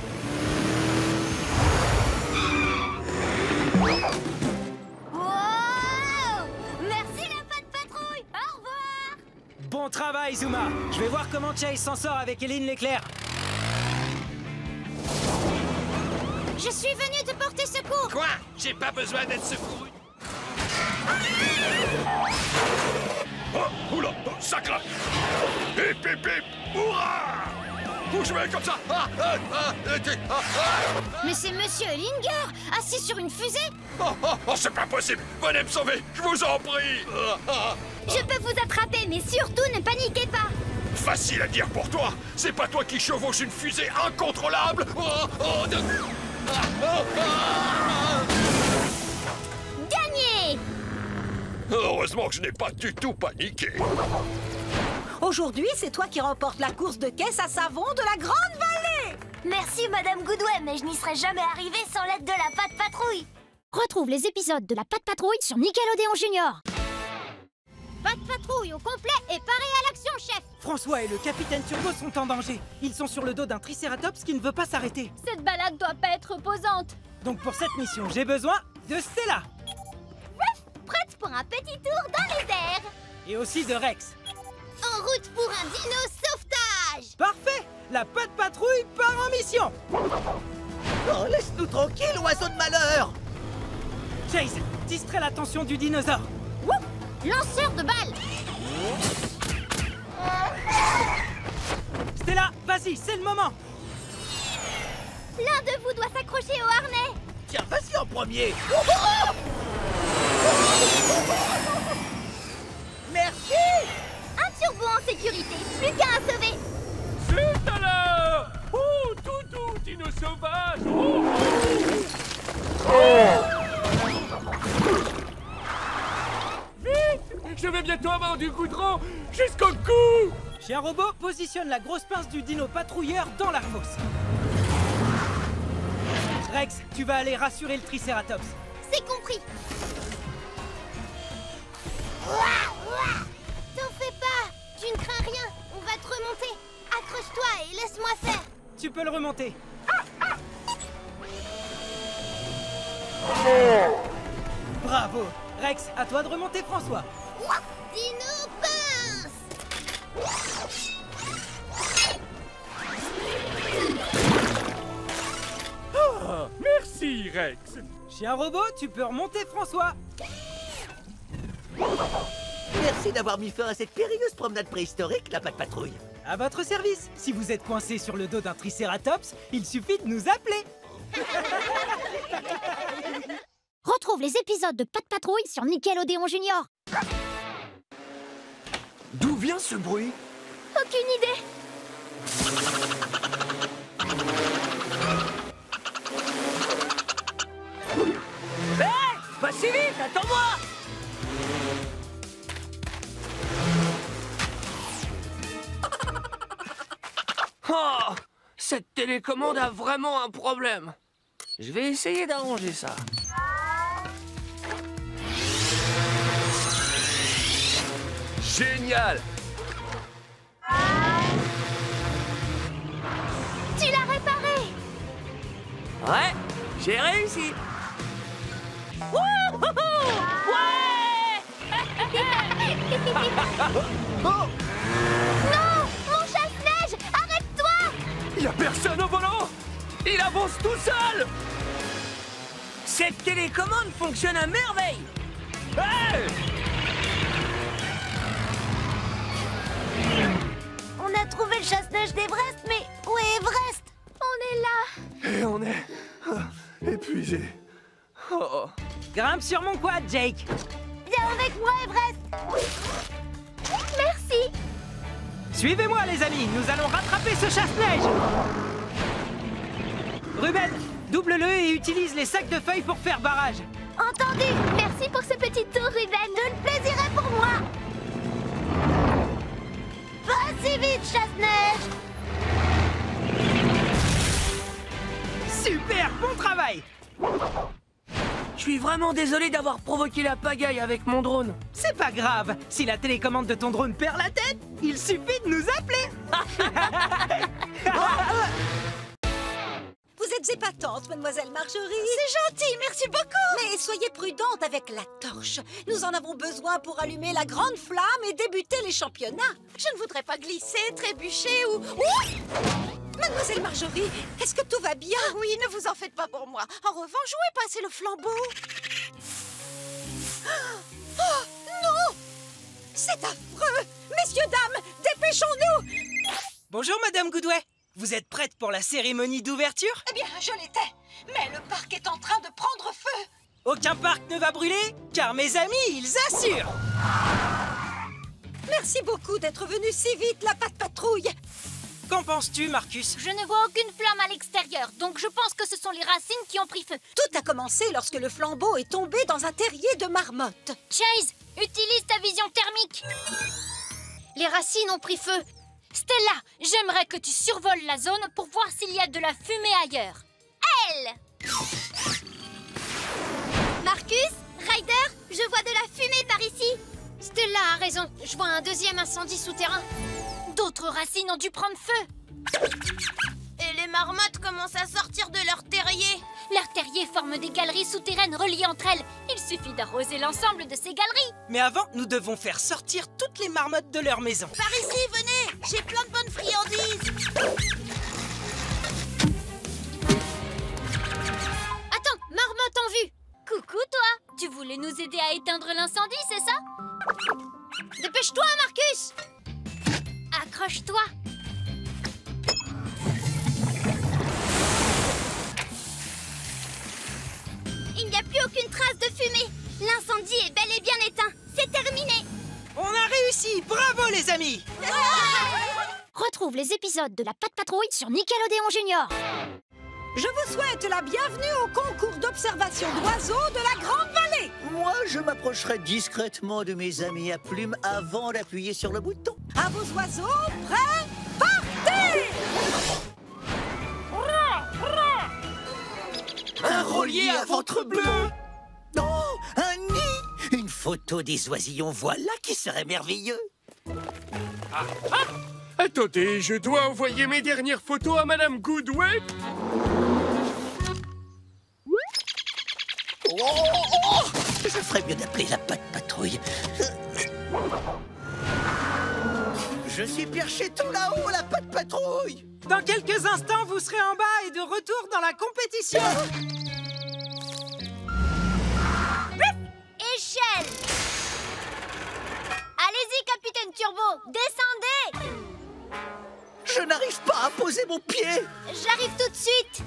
Wow. Merci, la Pat Patrouille. Au revoir. Bon travail, Zuma. Je vais voir comment Chase s'en sort avec Éline Leclerc. Je suis venue te porter secours. Quoi? J'ai pas besoin d'être secouru. Oh, oula, ça claque. Hip, hip, hip. Hurrah! Où je vais comme ça? Mais c'est Monsieur Ellinger, assis sur une fusée. Oh, c'est pas possible. Venez me sauver, je vous en prie. Je peux vous attraper, mais surtout ne paniquez pas. Facile à dire pour toi. C'est pas toi qui chevauche une fusée incontrôlable. Gagné! Heureusement que je n'ai pas du tout paniqué. Aujourd'hui, c'est toi qui remportes la course de caisse à savon de la Grande Vallée. Merci Madame Goodway, mais je n'y serais jamais arrivée sans l'aide de la Patte Patrouille. Retrouve les épisodes de la Patte Patrouille sur Nickelodeon Junior. Patte Patrouille au complet et paré à l'action, chef. François et le capitaine Turbo sont en danger. Ils sont sur le dos d'un tricératops qui ne veut pas s'arrêter. Cette balade doit pas être reposante. Donc pour cette mission, j'ai besoin de Stella. Prête pour un petit tour dans les airs. Et aussi de Rex. En route pour un dino sauvetage. Parfait! La Patte Patrouille part en mission. Oh, laisse-nous tranquille, oiseau de malheur. Chase, distrais l'attention du dinosaure. Wouh! Lanceur de balles. Stella, vas-y, c'est le moment. L'un de vous doit s'accrocher au harnais. Tiens, vas-y en premier. Merci. Un turbo en sécurité, plus qu'un à sauver. C'est alors. Oh, Toutou, dino sauvage. Vite, je vais bientôt avoir du goudron jusqu'au cou. Chien robot, positionne la grosse pince du dino patrouilleur dans la fosse. Rex, tu vas aller rassurer le tricératops. C'est compris. T'en fais pas. Tu ne crains rien. On va te remonter. Accroche-toi et laisse-moi faire. Tu peux le remonter. Bravo. Rex, à toi de remonter François. Dino pince. Oh, merci, Rex. Chien robot, tu peux remonter François. Merci d'avoir mis fin à cette périlleuse promenade préhistorique, la Patte Patrouille. À votre service. Si vous êtes coincé sur le dos d'un tricératops, il suffit de nous appeler. Retrouve les épisodes de Patte Patrouille sur Nickelodeon Junior. D'où vient ce bruit? Aucune idée. Hé! Pas si vite, attends-moi! Oh! Cette télécommande a vraiment un problème. Je vais essayer d'arranger ça. Génial! Tu l'as réparé. Ouais, j'ai réussi. Wouhou! Oh! Non! Mon chasse-neige! Arrête-toi! Y a personne au volant! Il avance tout seul! Cette télécommande fonctionne à merveille. Hey! On a trouvé le chasse-neige d'Everest, mais où est Everest? On est là. Et on est épuisé. Oh. Grimpe sur mon quad, Jake. Viens avec moi, Everest. Merci. Suivez-moi, les amis. Nous allons rattraper ce chasse-neige. Ruben, double-le et utilise les sacs de feuilles pour faire barrage. Entendu. Merci pour ce petit tour, Ruben. Tout le plaisir est pour moi. Pas si vite, chasse-neige. Super, bon travail. Je suis vraiment désolé d'avoir provoqué la pagaille avec mon drone. C'est pas grave. Si la télécommande de ton drone perd la tête, il suffit de nous appeler. Vous êtes épatante, mademoiselle Marjorie. C'est gentil, merci beaucoup. Mais soyez prudente avec la torche. Nous en avons besoin pour allumer la grande flamme et débuter les championnats. Je ne voudrais pas glisser, trébucher ou... Mademoiselle Marjorie, est-ce que tout va bien? Oui, ne vous en faites pas pour moi. En revanche, où est passé le flambeau? Oh, non! C'est affreux! Messieurs, dames, dépêchons-nous! Bonjour, Madame Goodway. Vous êtes prête pour la cérémonie d'ouverture? Eh bien, je l'étais. Mais le parc est en train de prendre feu. Aucun parc ne va brûler, car mes amis, ils assurent! Merci beaucoup d'être venu si vite, la Patte Patrouille. Qu'en penses-tu, Marcus? Je ne vois aucune flamme à l'extérieur, donc je pense que ce sont les racines qui ont pris feu. Tout a commencé lorsque le flambeau est tombé dans un terrier de marmottes. Chase, utilise ta vision thermique. Les racines ont pris feu. Stella, j'aimerais que tu survoles la zone pour voir s'il y a de la fumée ailleurs. Elle! Marcus, Ryder, je vois de la fumée par ici. Stella a raison, je vois un deuxième incendie souterrain. D'autres racines ont dû prendre feu. Et les marmottes commencent à sortir de leur terrier. Leurs terriers forment des galeries souterraines reliées entre elles. Il suffit d'arroser l'ensemble de ces galeries. Mais avant, nous devons faire sortir toutes les marmottes de leur maison. Par ici, venez. J'ai plein de bonnes friandises. Attends, marmotte en vue. Coucou toi. Tu voulais nous aider à éteindre l'incendie, c'est ça? Dépêche-toi, Marcus. Accroche-toi. Il n'y a plus aucune trace de fumée. L'incendie est bel et bien éteint. C'est terminé. On a réussi! Bravo, les amis! Retrouve les épisodes de la Patte Patrouille sur Nickelodeon Junior. Je vous souhaite la bienvenue au concours d'observation d'oiseaux de la Grande Vallée. Moi, je m'approcherai discrètement de mes amis à plumes avant d'appuyer sur le bouton. À vos oiseaux, prêts, partez! Un rôlier à ventre bleu! Non, un nid! Une photo des oisillons, voilà qui serait merveilleux! Attendez, je dois envoyer mes dernières photos à Madame Goodway. Je ferais mieux d'appeler la Patte Patrouille. Je suis perché tout là-haut, la Patte Patrouille! Dans quelques instants, vous serez en bas et de retour dans la compétition. Échelle. Allez-y, Capitaine Turbo. Descendez. Je n'arrive pas à poser mon pied! J'arrive tout de suite.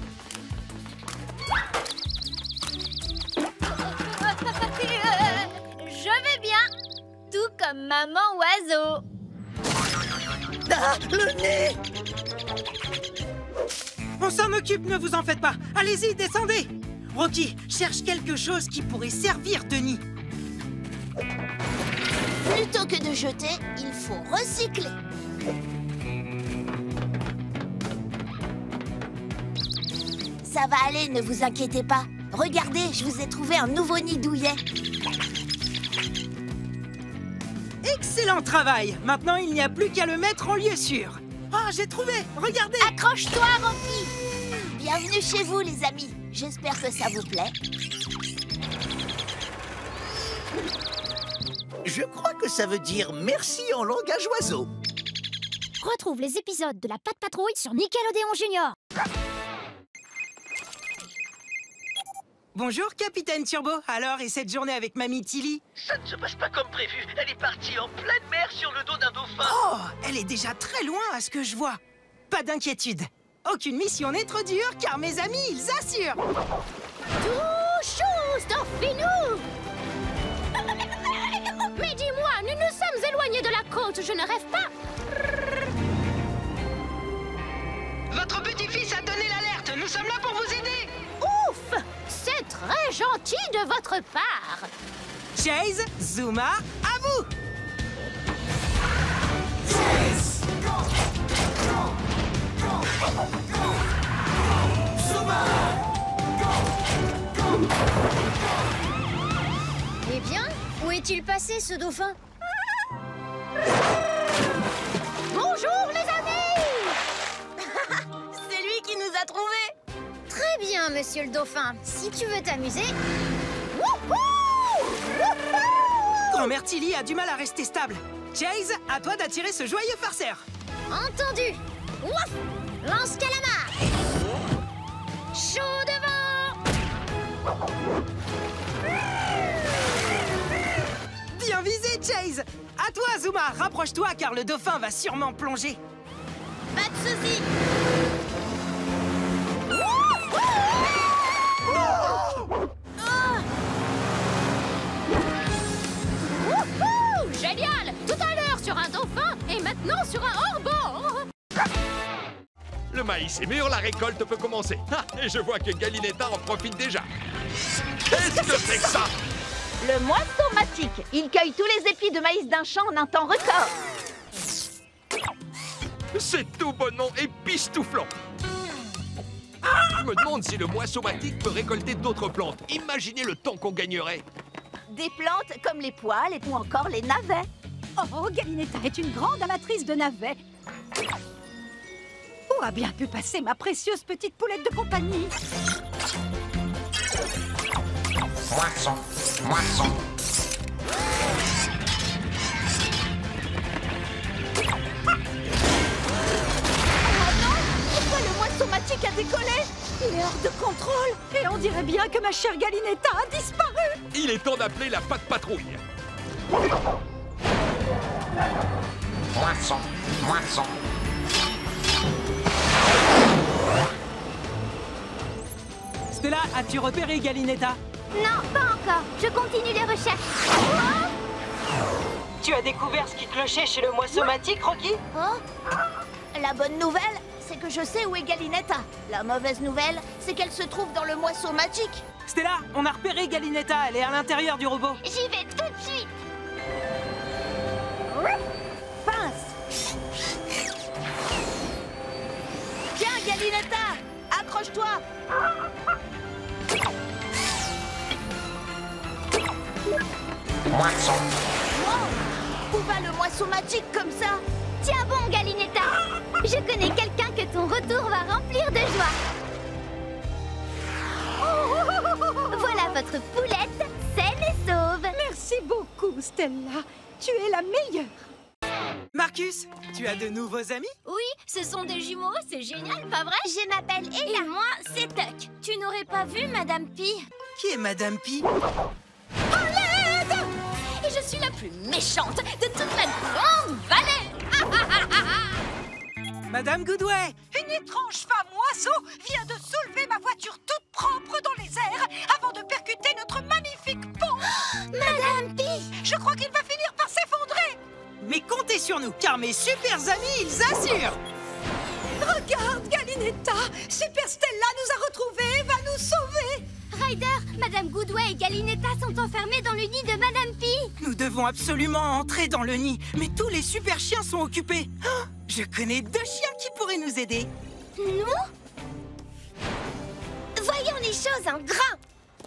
Je vais bien. Tout comme maman oiseau. Ah, le nez! On s'en occupe, ne vous en faites pas. Allez-y, descendez. Rocky, cherche quelque chose qui pourrait servir de nid. Plutôt que de jeter, il faut recycler. Ça va aller, ne vous inquiétez pas. Regardez, je vous ai trouvé un nouveau nid douillet. Excellent travail. Maintenant, il n'y a plus qu'à le mettre en lieu sûr. Ah, j'ai trouvé. Regardez. Accroche-toi, Rocky. Bienvenue chez vous, les amis. J'espère que ça vous plaît. Je crois que ça veut dire merci en langage oiseau. Retrouve les épisodes de la Patte Patrouille sur Nickelodeon Junior. Bonjour, Capitaine Turbo. Alors, et cette journée avec Mamie Tilly? Ça ne se passe pas comme prévu. Elle est partie en pleine mer sur le dos d'un dauphin. Oh, elle est déjà très loin à ce que je vois. Pas d'inquiétude. Aucune mission n'est trop dure, car mes amis, ils assurent. Touchous, Dorfinou. Mais dis-moi, nous nous sommes éloignés de la côte, je ne rêve pas. Votre petit-fils a donné l'alerte. Nous sommes là pour vous aider. Ouf, c'est très gentil de votre part. Chase, Zuma, à vous. Eh bien, où est-il passé, ce dauphin? Bonjour, les amis. C'est lui qui nous a trouvés. Très bien, monsieur le dauphin. Si tu veux t'amuser... Grand-mère Tilly a du mal à rester stable. Chase, à toi d'attirer ce joyeux farceur. Entendu. Ouaf. Lance calamar. Chaud devant. Bien visé, Chase. À toi, Zuma, rapproche-toi car le dauphin va sûrement plonger. Pas de soucis. Wouhou! Génial! Tout à l'heure sur un dauphin et maintenant sur un hors-bord. Le maïs est mûr, la récolte peut commencer. Ah, et je vois que Galinetta en profite déjà. Qu'est-ce que c'est que ça? Le moissomatique. Il cueille tous les épis de maïs d'un champ en un temps record. C'est tout bonnement époustouflant. Je me demande si le moissomatique peut récolter d'autres plantes. Imaginez le temps qu'on gagnerait. Des plantes comme les poils ou encore les navets. Oh, Galinetta est une grande amatrice de navets. Où a bien pu passer ma précieuse petite poulette de compagnie? Moisson, moisson. Pourquoi le moissomatique a décollé? Il est hors de contrôle. Et on dirait bien que ma chère Galinetta a disparu. Il est temps d'appeler la patte patrouille. Moisson, moisson. Stella, as-tu repéré Galinetta? Non, pas encore. Je continue les recherches. Tu as découvert ce qui clochait chez le moissomatique, Rocky? Oh. La bonne nouvelle, c'est que je sais où est Galinetta. La mauvaise nouvelle, c'est qu'elle se trouve dans le moissomatique. Stella, on a repéré Galinetta. Elle est à l'intérieur du robot. J'y vais tout de suite. Pince. Tiens, Galinetta, accroche-toi. Moisson. Wow. Où va le moissomatique comme ça? Tiens bon, Galinetta. Je connais quelqu'un que ton retour va remplir de joie. Voilà votre poulette, saine et sauve. Merci beaucoup, Stella. Tu es la meilleure. Marcus, tu as de nouveaux amis? Oui, ce sont des jumeaux, c'est génial, pas vrai? Je m'appelle Ella. Et moi, c'est Tuck. Tu n'aurais pas vu Madame Pi? Qui est Madame Pi? À l'aide! Et je suis la plus méchante de toute la grande vallée. Madame Goodway! Une étrange femme oiseau vient de soulever ma voiture toute propre dans les airs avant de percuter notre magnifique pont. Madame Pi! Je crois qu'il va finir par s'effondrer. Mais comptez sur nous, car mes super amis, ils assurent! Regarde, Galinetta! Super Stella nous a retrouvés et va nous sauver! Ryder, Madame Goodway et Galinetta sont enfermés dans le nid de Madame Pi. Nous devons absolument entrer dans le nid, mais tous les super chiens sont occupés. Oh, je connais 2 chiens qui pourraient nous aider. Nous? Voyons les choses en grand.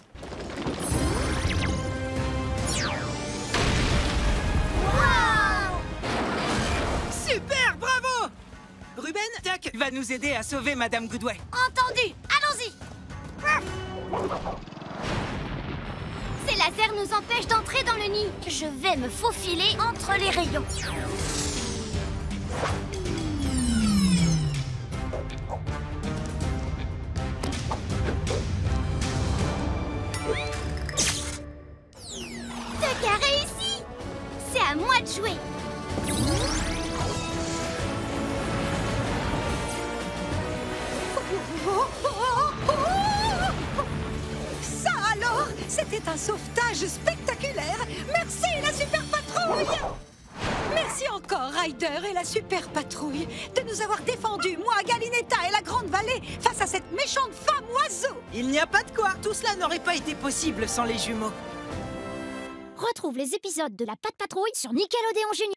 Wow! Super, bravo! Ruben, Tuck va nous aider à sauver Madame Goodway. Entendu, allons-y. Ces lasers nous empêchent d'entrer dans le nid. Je vais me faufiler entre les rayons. Tuck a réussi. C'est à moi de jouer. Ça alors, c'était un sauvetage spectaculaire. Merci la super patrouille. Merci encore Ryder et la super patrouille de nous avoir défendus, moi, Galinetta et la Grande Vallée, face à cette méchante femme oiseau. Il n'y a pas de quoi. Tout cela n'aurait pas été possible sans les jumeaux. Retrouve les épisodes de la Patte Patrouille sur Nickelodeon Junior.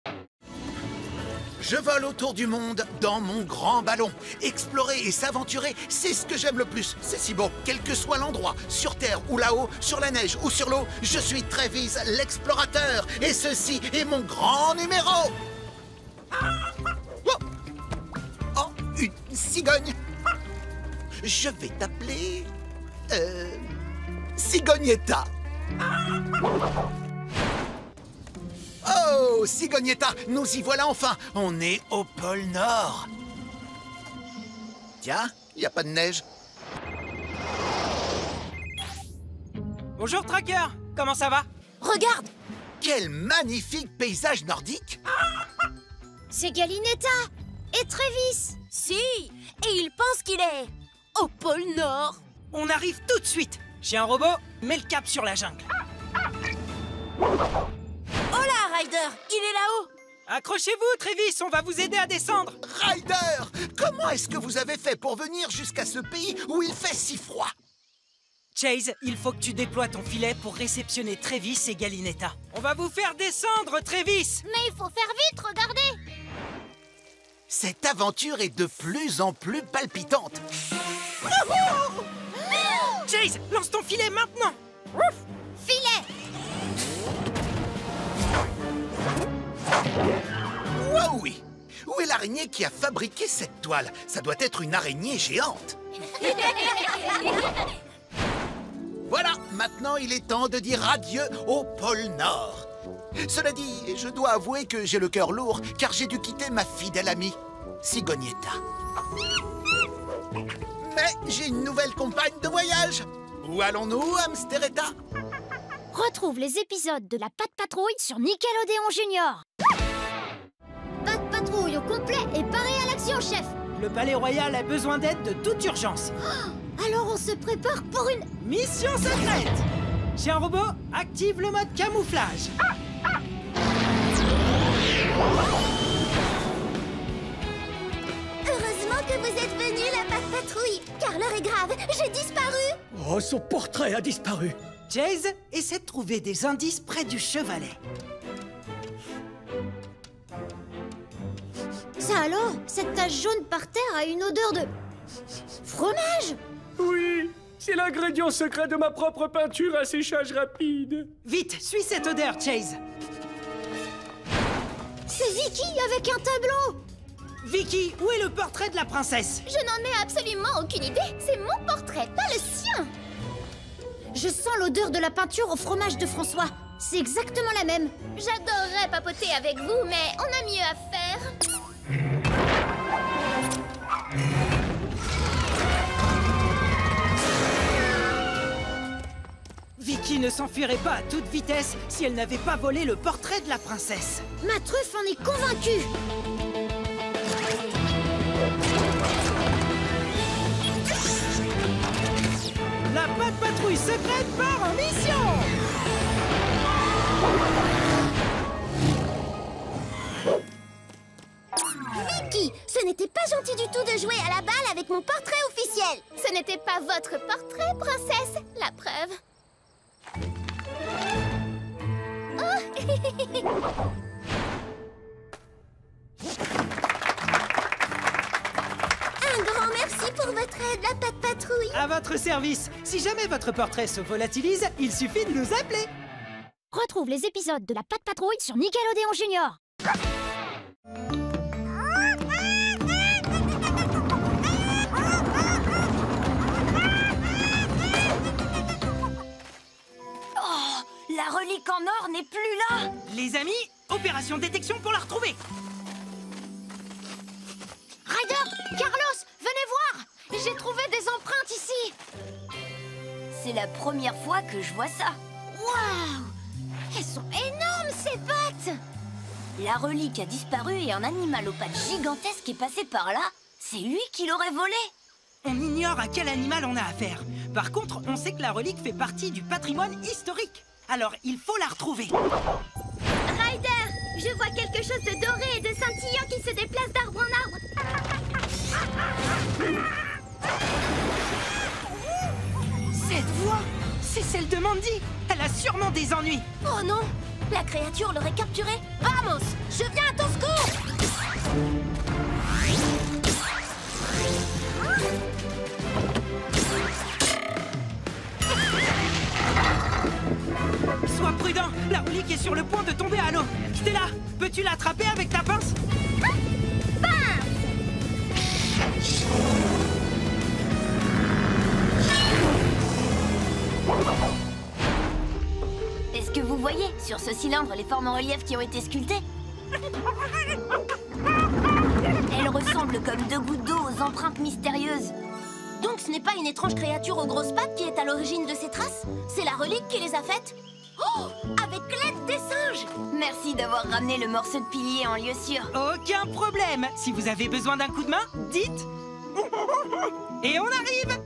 Je vole autour du monde dans mon grand ballon. Explorer et s'aventurer, c'est ce que j'aime le plus. C'est si beau, quel que soit l'endroit, sur terre ou là-haut, sur la neige ou sur l'eau, je suis Travis l'explorateur. Et ceci est mon grand numéro. Oh, oh, une cigogne. Je vais t'appeler... Cigognetta. Oh, Cigognetta, nous y voilà enfin. On est au pôle Nord. Tiens, il n'y a pas de neige. Bonjour, Tracker. Comment ça va? Regarde! Quel magnifique paysage nordique! C'est Galinetta et Trévis. Si, et il pense qu'il est au pôle Nord. On arrive tout de suite. J'ai un robot, mets le cap sur la jungle. Oh là, Ryder, il est là-haut. Accrochez-vous, Trévis, on va vous aider à descendre. Ryder, comment est-ce que vous avez fait pour venir jusqu'à ce pays où il fait si froid? Chase, il faut que tu déploies ton filet pour réceptionner Trévis et Galinetta. On va vous faire descendre, Trévis. Mais il faut faire vite, regardez. Cette aventure est de plus en plus palpitante. Chase, lance ton filet maintenant. Filet. Wow, oui. Où est l'araignée qui a fabriqué cette toile? Ça doit être une araignée géante. Voilà, maintenant il est temps de dire adieu au pôle Nord. Cela dit, je dois avouer que j'ai le cœur lourd, car j'ai dû quitter ma fidèle amie, Cigognietta. Mais j'ai une nouvelle compagne de voyage. Où allons-nous, Hamsteretta? Retrouve les épisodes de la Patte Patrouille sur Nickelodeon Junior. Patte Patrouille au complet et paré à l'action, chef. Le palais royal a besoin d'aide de toute urgence. Alors on se prépare pour une mission secrète. J'ai un robot, active le mode camouflage. Heureusement que vous êtes venus, la Patte Patrouille, car l'heure est grave, j'ai disparu. Oh, son portrait a disparu. Chase, essaie de trouver des indices près du chevalet. Ça alors, cette tache jaune par terre a une odeur de fromage. Oui, c'est l'ingrédient secret de ma propre peinture à séchage rapide. Vite, suis cette odeur, Chase. C'est Vicky avec un tableau. Vicky, où est le portrait de la princesse? Je n'en ai absolument aucune idée. C'est mon portrait, pas le sien. Je sens l'odeur de la peinture au fromage de François. C'est exactement la même. J'adorerais papoter avec vous, mais on a mieux à faire. Vicky ne s'enfuirait pas à toute vitesse si elle n'avait pas volé le portrait de la princesse. Ma truffe en est convaincue. La Patte Patrouille secrète part en mission. Vicky, ce n'était pas gentil du tout de jouer à la balle avec mon portrait officiel. Ce n'était pas votre portrait, princesse. La preuve. Un grand merci pour votre aide, la Patte Patrouille. À votre service. Si jamais votre portrait se volatilise, il suffit de nous appeler. Retrouve les épisodes de la Patte Patrouille sur Nickelodeon Junior. La relique en or n'est plus là. Les amis, opération détection pour la retrouver. Ryder, Carlos, venez voir. J'ai trouvé des empreintes ici. C'est la première fois que je vois ça. Waouh! Elles sont énormes, ces pattes. La relique a disparu et un animal aux pattes gigantesques est passé par là. C'est lui qui l'aurait volé. On ignore à quel animal on a affaire. Par contre, on sait que la relique fait partie du patrimoine historique. Alors, il faut la retrouver. Ryder, je vois quelque chose de doré et de scintillant qui se déplace d'arbre en arbre. Cette voix, c'est celle de Mandy. Elle a sûrement des ennuis. Oh non, la créature l'aurait capturé. Vamos, je viens à ton secours. Sois prudent, la relique est sur le point de tomber à l'eau. Stella, peux-tu l'attraper avec ta pince? Est-ce que vous voyez sur ce cylindre les formes en relief qui ont été sculptées? Elles ressemblent comme deux gouttes d'eau aux leurs empreintes mystérieuses. Donc ce n'est pas une étrange créature aux grosses pattes qui est à l'origine de ces traces? C'est la relique qui les a faites? Oh! Avec l'aide des singes! Merci d'avoir ramené le morceau de pilier en lieu sûr. Aucun problème. Si vous avez besoin d'un coup de main, dites. Et on arrive.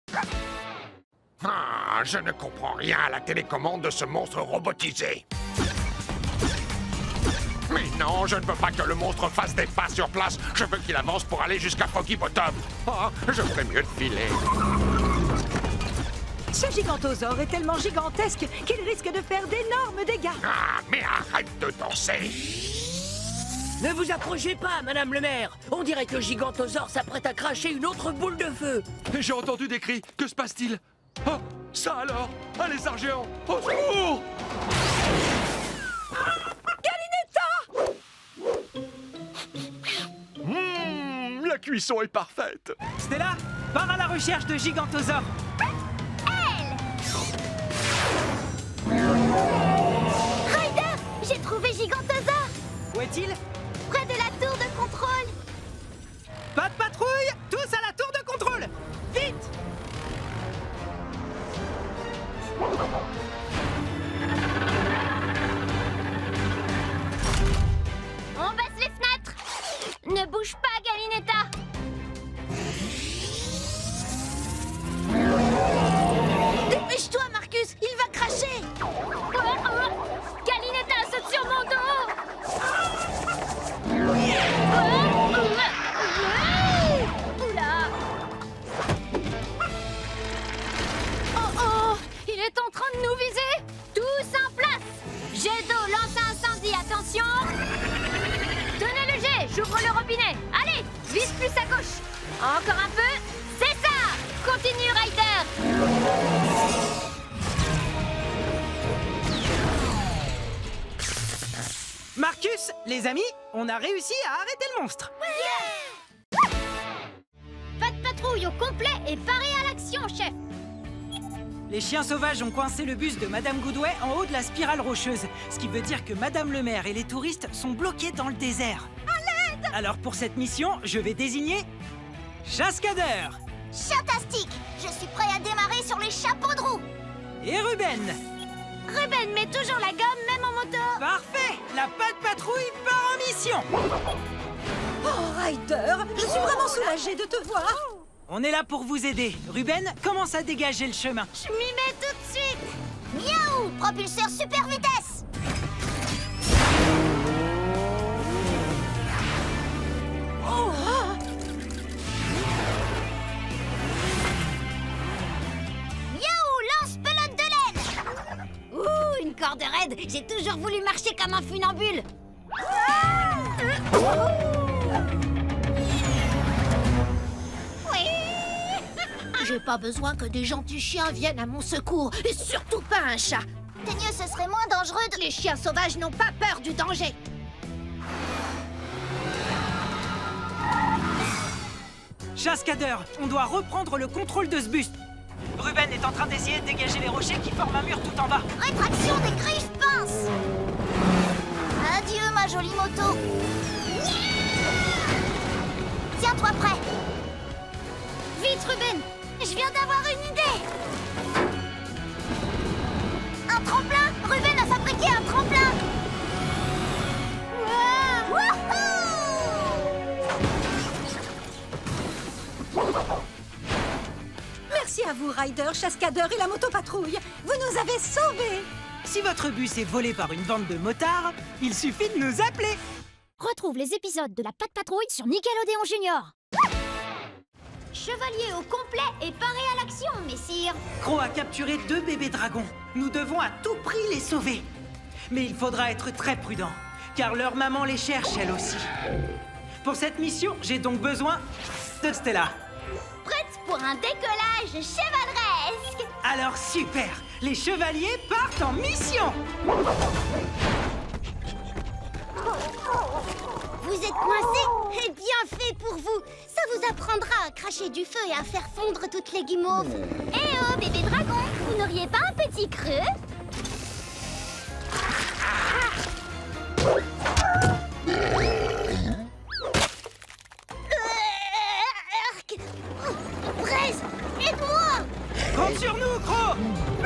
Ah, je ne comprends rien à la télécommande de ce monstre robotisé. Mais non, je ne veux pas que le monstre fasse des pas sur place. Je veux qu'il avance pour aller jusqu'à Foggy Bottom. Oh, je ferais mieux de filer. Ce gigantosaure est tellement gigantesque qu'il risque de faire d'énormes dégâts. Ah, mais arrête de danser. Ne vous approchez pas, Madame le maire. On dirait que Gigantosaure s'apprête à cracher une autre boule de feu. J'ai entendu des cris. Que se passe-t-il? Oh, ça alors? Un lézard géant! Au secours! La cuisson est parfaite. Stella, pars à la recherche de Gigantosaure. Ryder, j'ai trouvé Gigantosaure. Où est-il? Près de la tour de contrôle. Pas de patrouille. Tous à la tour de contrôle. Vite! On baisse les fenêtres. Ne bouge pas, Galinetta. Dépêche-toi, Marcus, il va cracher. Galinetta saute sur mon dos. Oula. Oh, il est en train de nous viser. Tous en place. Jet d'eau, lance-incendie, attention. Tenez le jet, j'ouvre le robinet. Allez, vise plus à gauche. Encore un peu. C'est ça. Continue, Ryder. Marcus, les amis, on a réussi à arrêter le monstre. Pas de patrouille au complet et paré à l'action, chef. Les chiens sauvages ont coincé le bus de Madame Goodway en haut de la spirale rocheuse, ce qui veut dire que Madame le maire et les touristes sont bloqués dans le désert. À l'aide! Alors pour cette mission, je vais désigner Chaskadeur Fantastique. Je suis prêt à démarrer sur les chapeaux de roue. et Ruben. Ruben met toujours la gomme, même en moto. Parfait! La patte patrouille part en mission. Oh, Ryder, je suis vraiment soulagée de te voir. On est là pour vous aider. Ruben, commence à dégager le chemin. Je m'y mets tout de suite. Miaou, propulseur super vitesse. Oh, Miaou, lance pelote de laine. Ouh, une corde raide. J'ai toujours voulu marcher comme un funambule. J'ai pas besoin que des gentils chiens viennent à mon secours, et surtout pas un chat. C'est mieux, ce serait moins dangereux de... Les chiens sauvages n'ont pas peur du danger. Chaskadeur, on doit reprendre le contrôle de ce buste. Ruben est en train d'essayer de dégager les rochers qui forment un mur tout en bas. Rétraction des griffes pinces. Adieu, ma jolie moto. Tiens-toi prêt. Vite, Ruben. Je viens d'avoir une idée. Un tremplin. Ruben a fabriqué un tremplin. merci à vous, Ryder, Chaskadeur et la motopatrouille. Vous nous avez sauvés. Si votre bus est volé par une bande de motards, il suffit de nous appeler. Retrouve les épisodes de la Patte Patrouille sur Nickelodeon Junior. Chevalier au complet et paré à l'action, messire. Crow a capturé 2 bébés dragons. Nous devons à tout prix les sauver. Mais il faudra être très prudent, car leur maman les cherche elle aussi. Pour cette mission, j'ai donc besoin de Stella. Prête pour un décollage chevaleresque. Alors super, les chevaliers partent en mission. Vous êtes coincés? Eh bien fait pour vous. Ça vous apprendra à cracher du feu et à faire fondre toutes les guimauves. Eh oh, bébé dragon, vous n'auriez pas un petit creux? sur nous, Croc!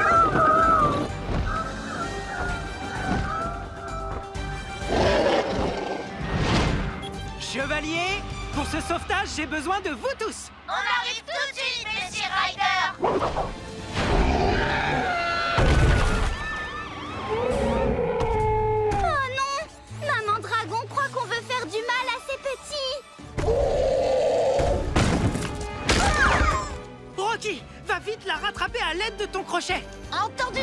Chevalier, pour ce sauvetage, j'ai besoin de vous tous! On arrive tout de suite, Monsieur Ryder! Oh non! Maman Dragon croit qu'on veut faire du mal à ses petits! Rocky, va vite la rattraper à l'aide de ton crochet! Entendu!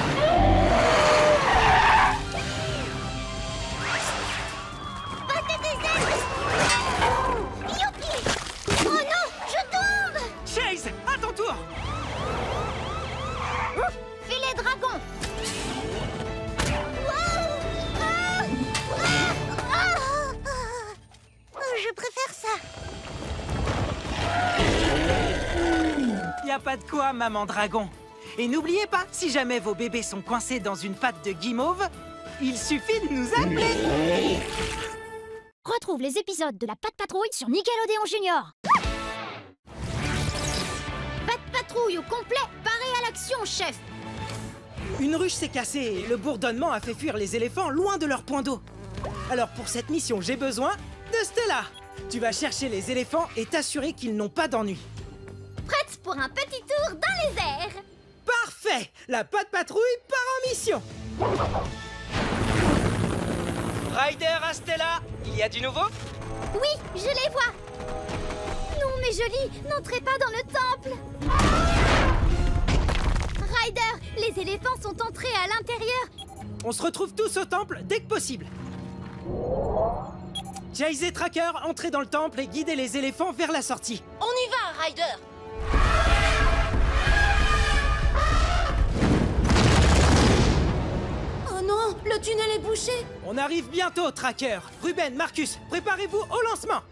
Battez des ailes! Youpi! Oh non, je tombe! Chase, à ton tour! Filet dragon! Je préfère ça. Y a pas de quoi, maman dragon. Et n'oubliez pas, si jamais vos bébés sont coincés dans une patte de guimauve, il suffit de nous appeler. Retrouve les épisodes de la Patte Patrouille sur Nickelodeon Junior. Patte Patrouille au complet, paré à l'action, chef. Une ruche s'est cassée et le bourdonnement a fait fuir les éléphants loin de leur point d'eau. Alors pour cette mission, j'ai besoin de Stella. Tu vas chercher les éléphants et t'assurer qu'ils n'ont pas d'ennui. Prête pour un petit tour dans les airs. Parfait! La Patte Patrouille part en mission. Ryder à Stella, il y a du nouveau? Oui, je les vois. Non mais Jolie, n'entrez pas dans le temple. Ryder, les éléphants sont entrés à l'intérieur. On se retrouve tous au temple dès que possible. Chase et Tracker, entrez dans le temple et guidez les éléphants vers la sortie. On y va, Ryder! Oh non, le tunnel est bouché. On arrive bientôt, Tracker. Ruben, Marcus, préparez-vous au lancement.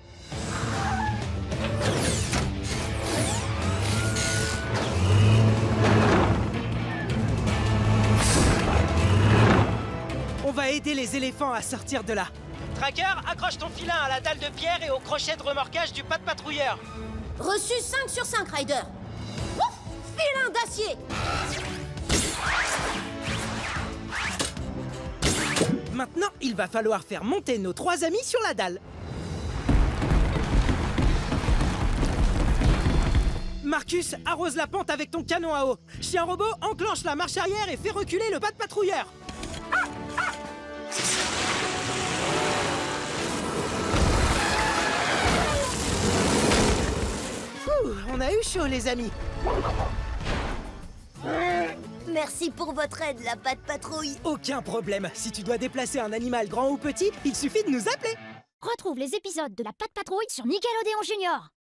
On va aider les éléphants à sortir de là. Tracker, accroche ton filin à la dalle de pierre et au crochet de remorquage du Patte Patrouilleur. Reçu 5 sur 5, Ryder. Ouf, filin d'acier. Maintenant, il va falloir faire monter nos 3 amis sur la dalle. Marcus, arrose la pente avec ton canon à eau. Chien robot, enclenche la marche arrière et fais reculer le Patte Patrouilleur. On a eu chaud, les amis. Merci pour votre aide, la Patte Patrouille. Aucun problème. Si tu dois déplacer un animal grand ou petit, il suffit de nous appeler. Retrouve les épisodes de la Patte Patrouille sur Nickelodeon Junior.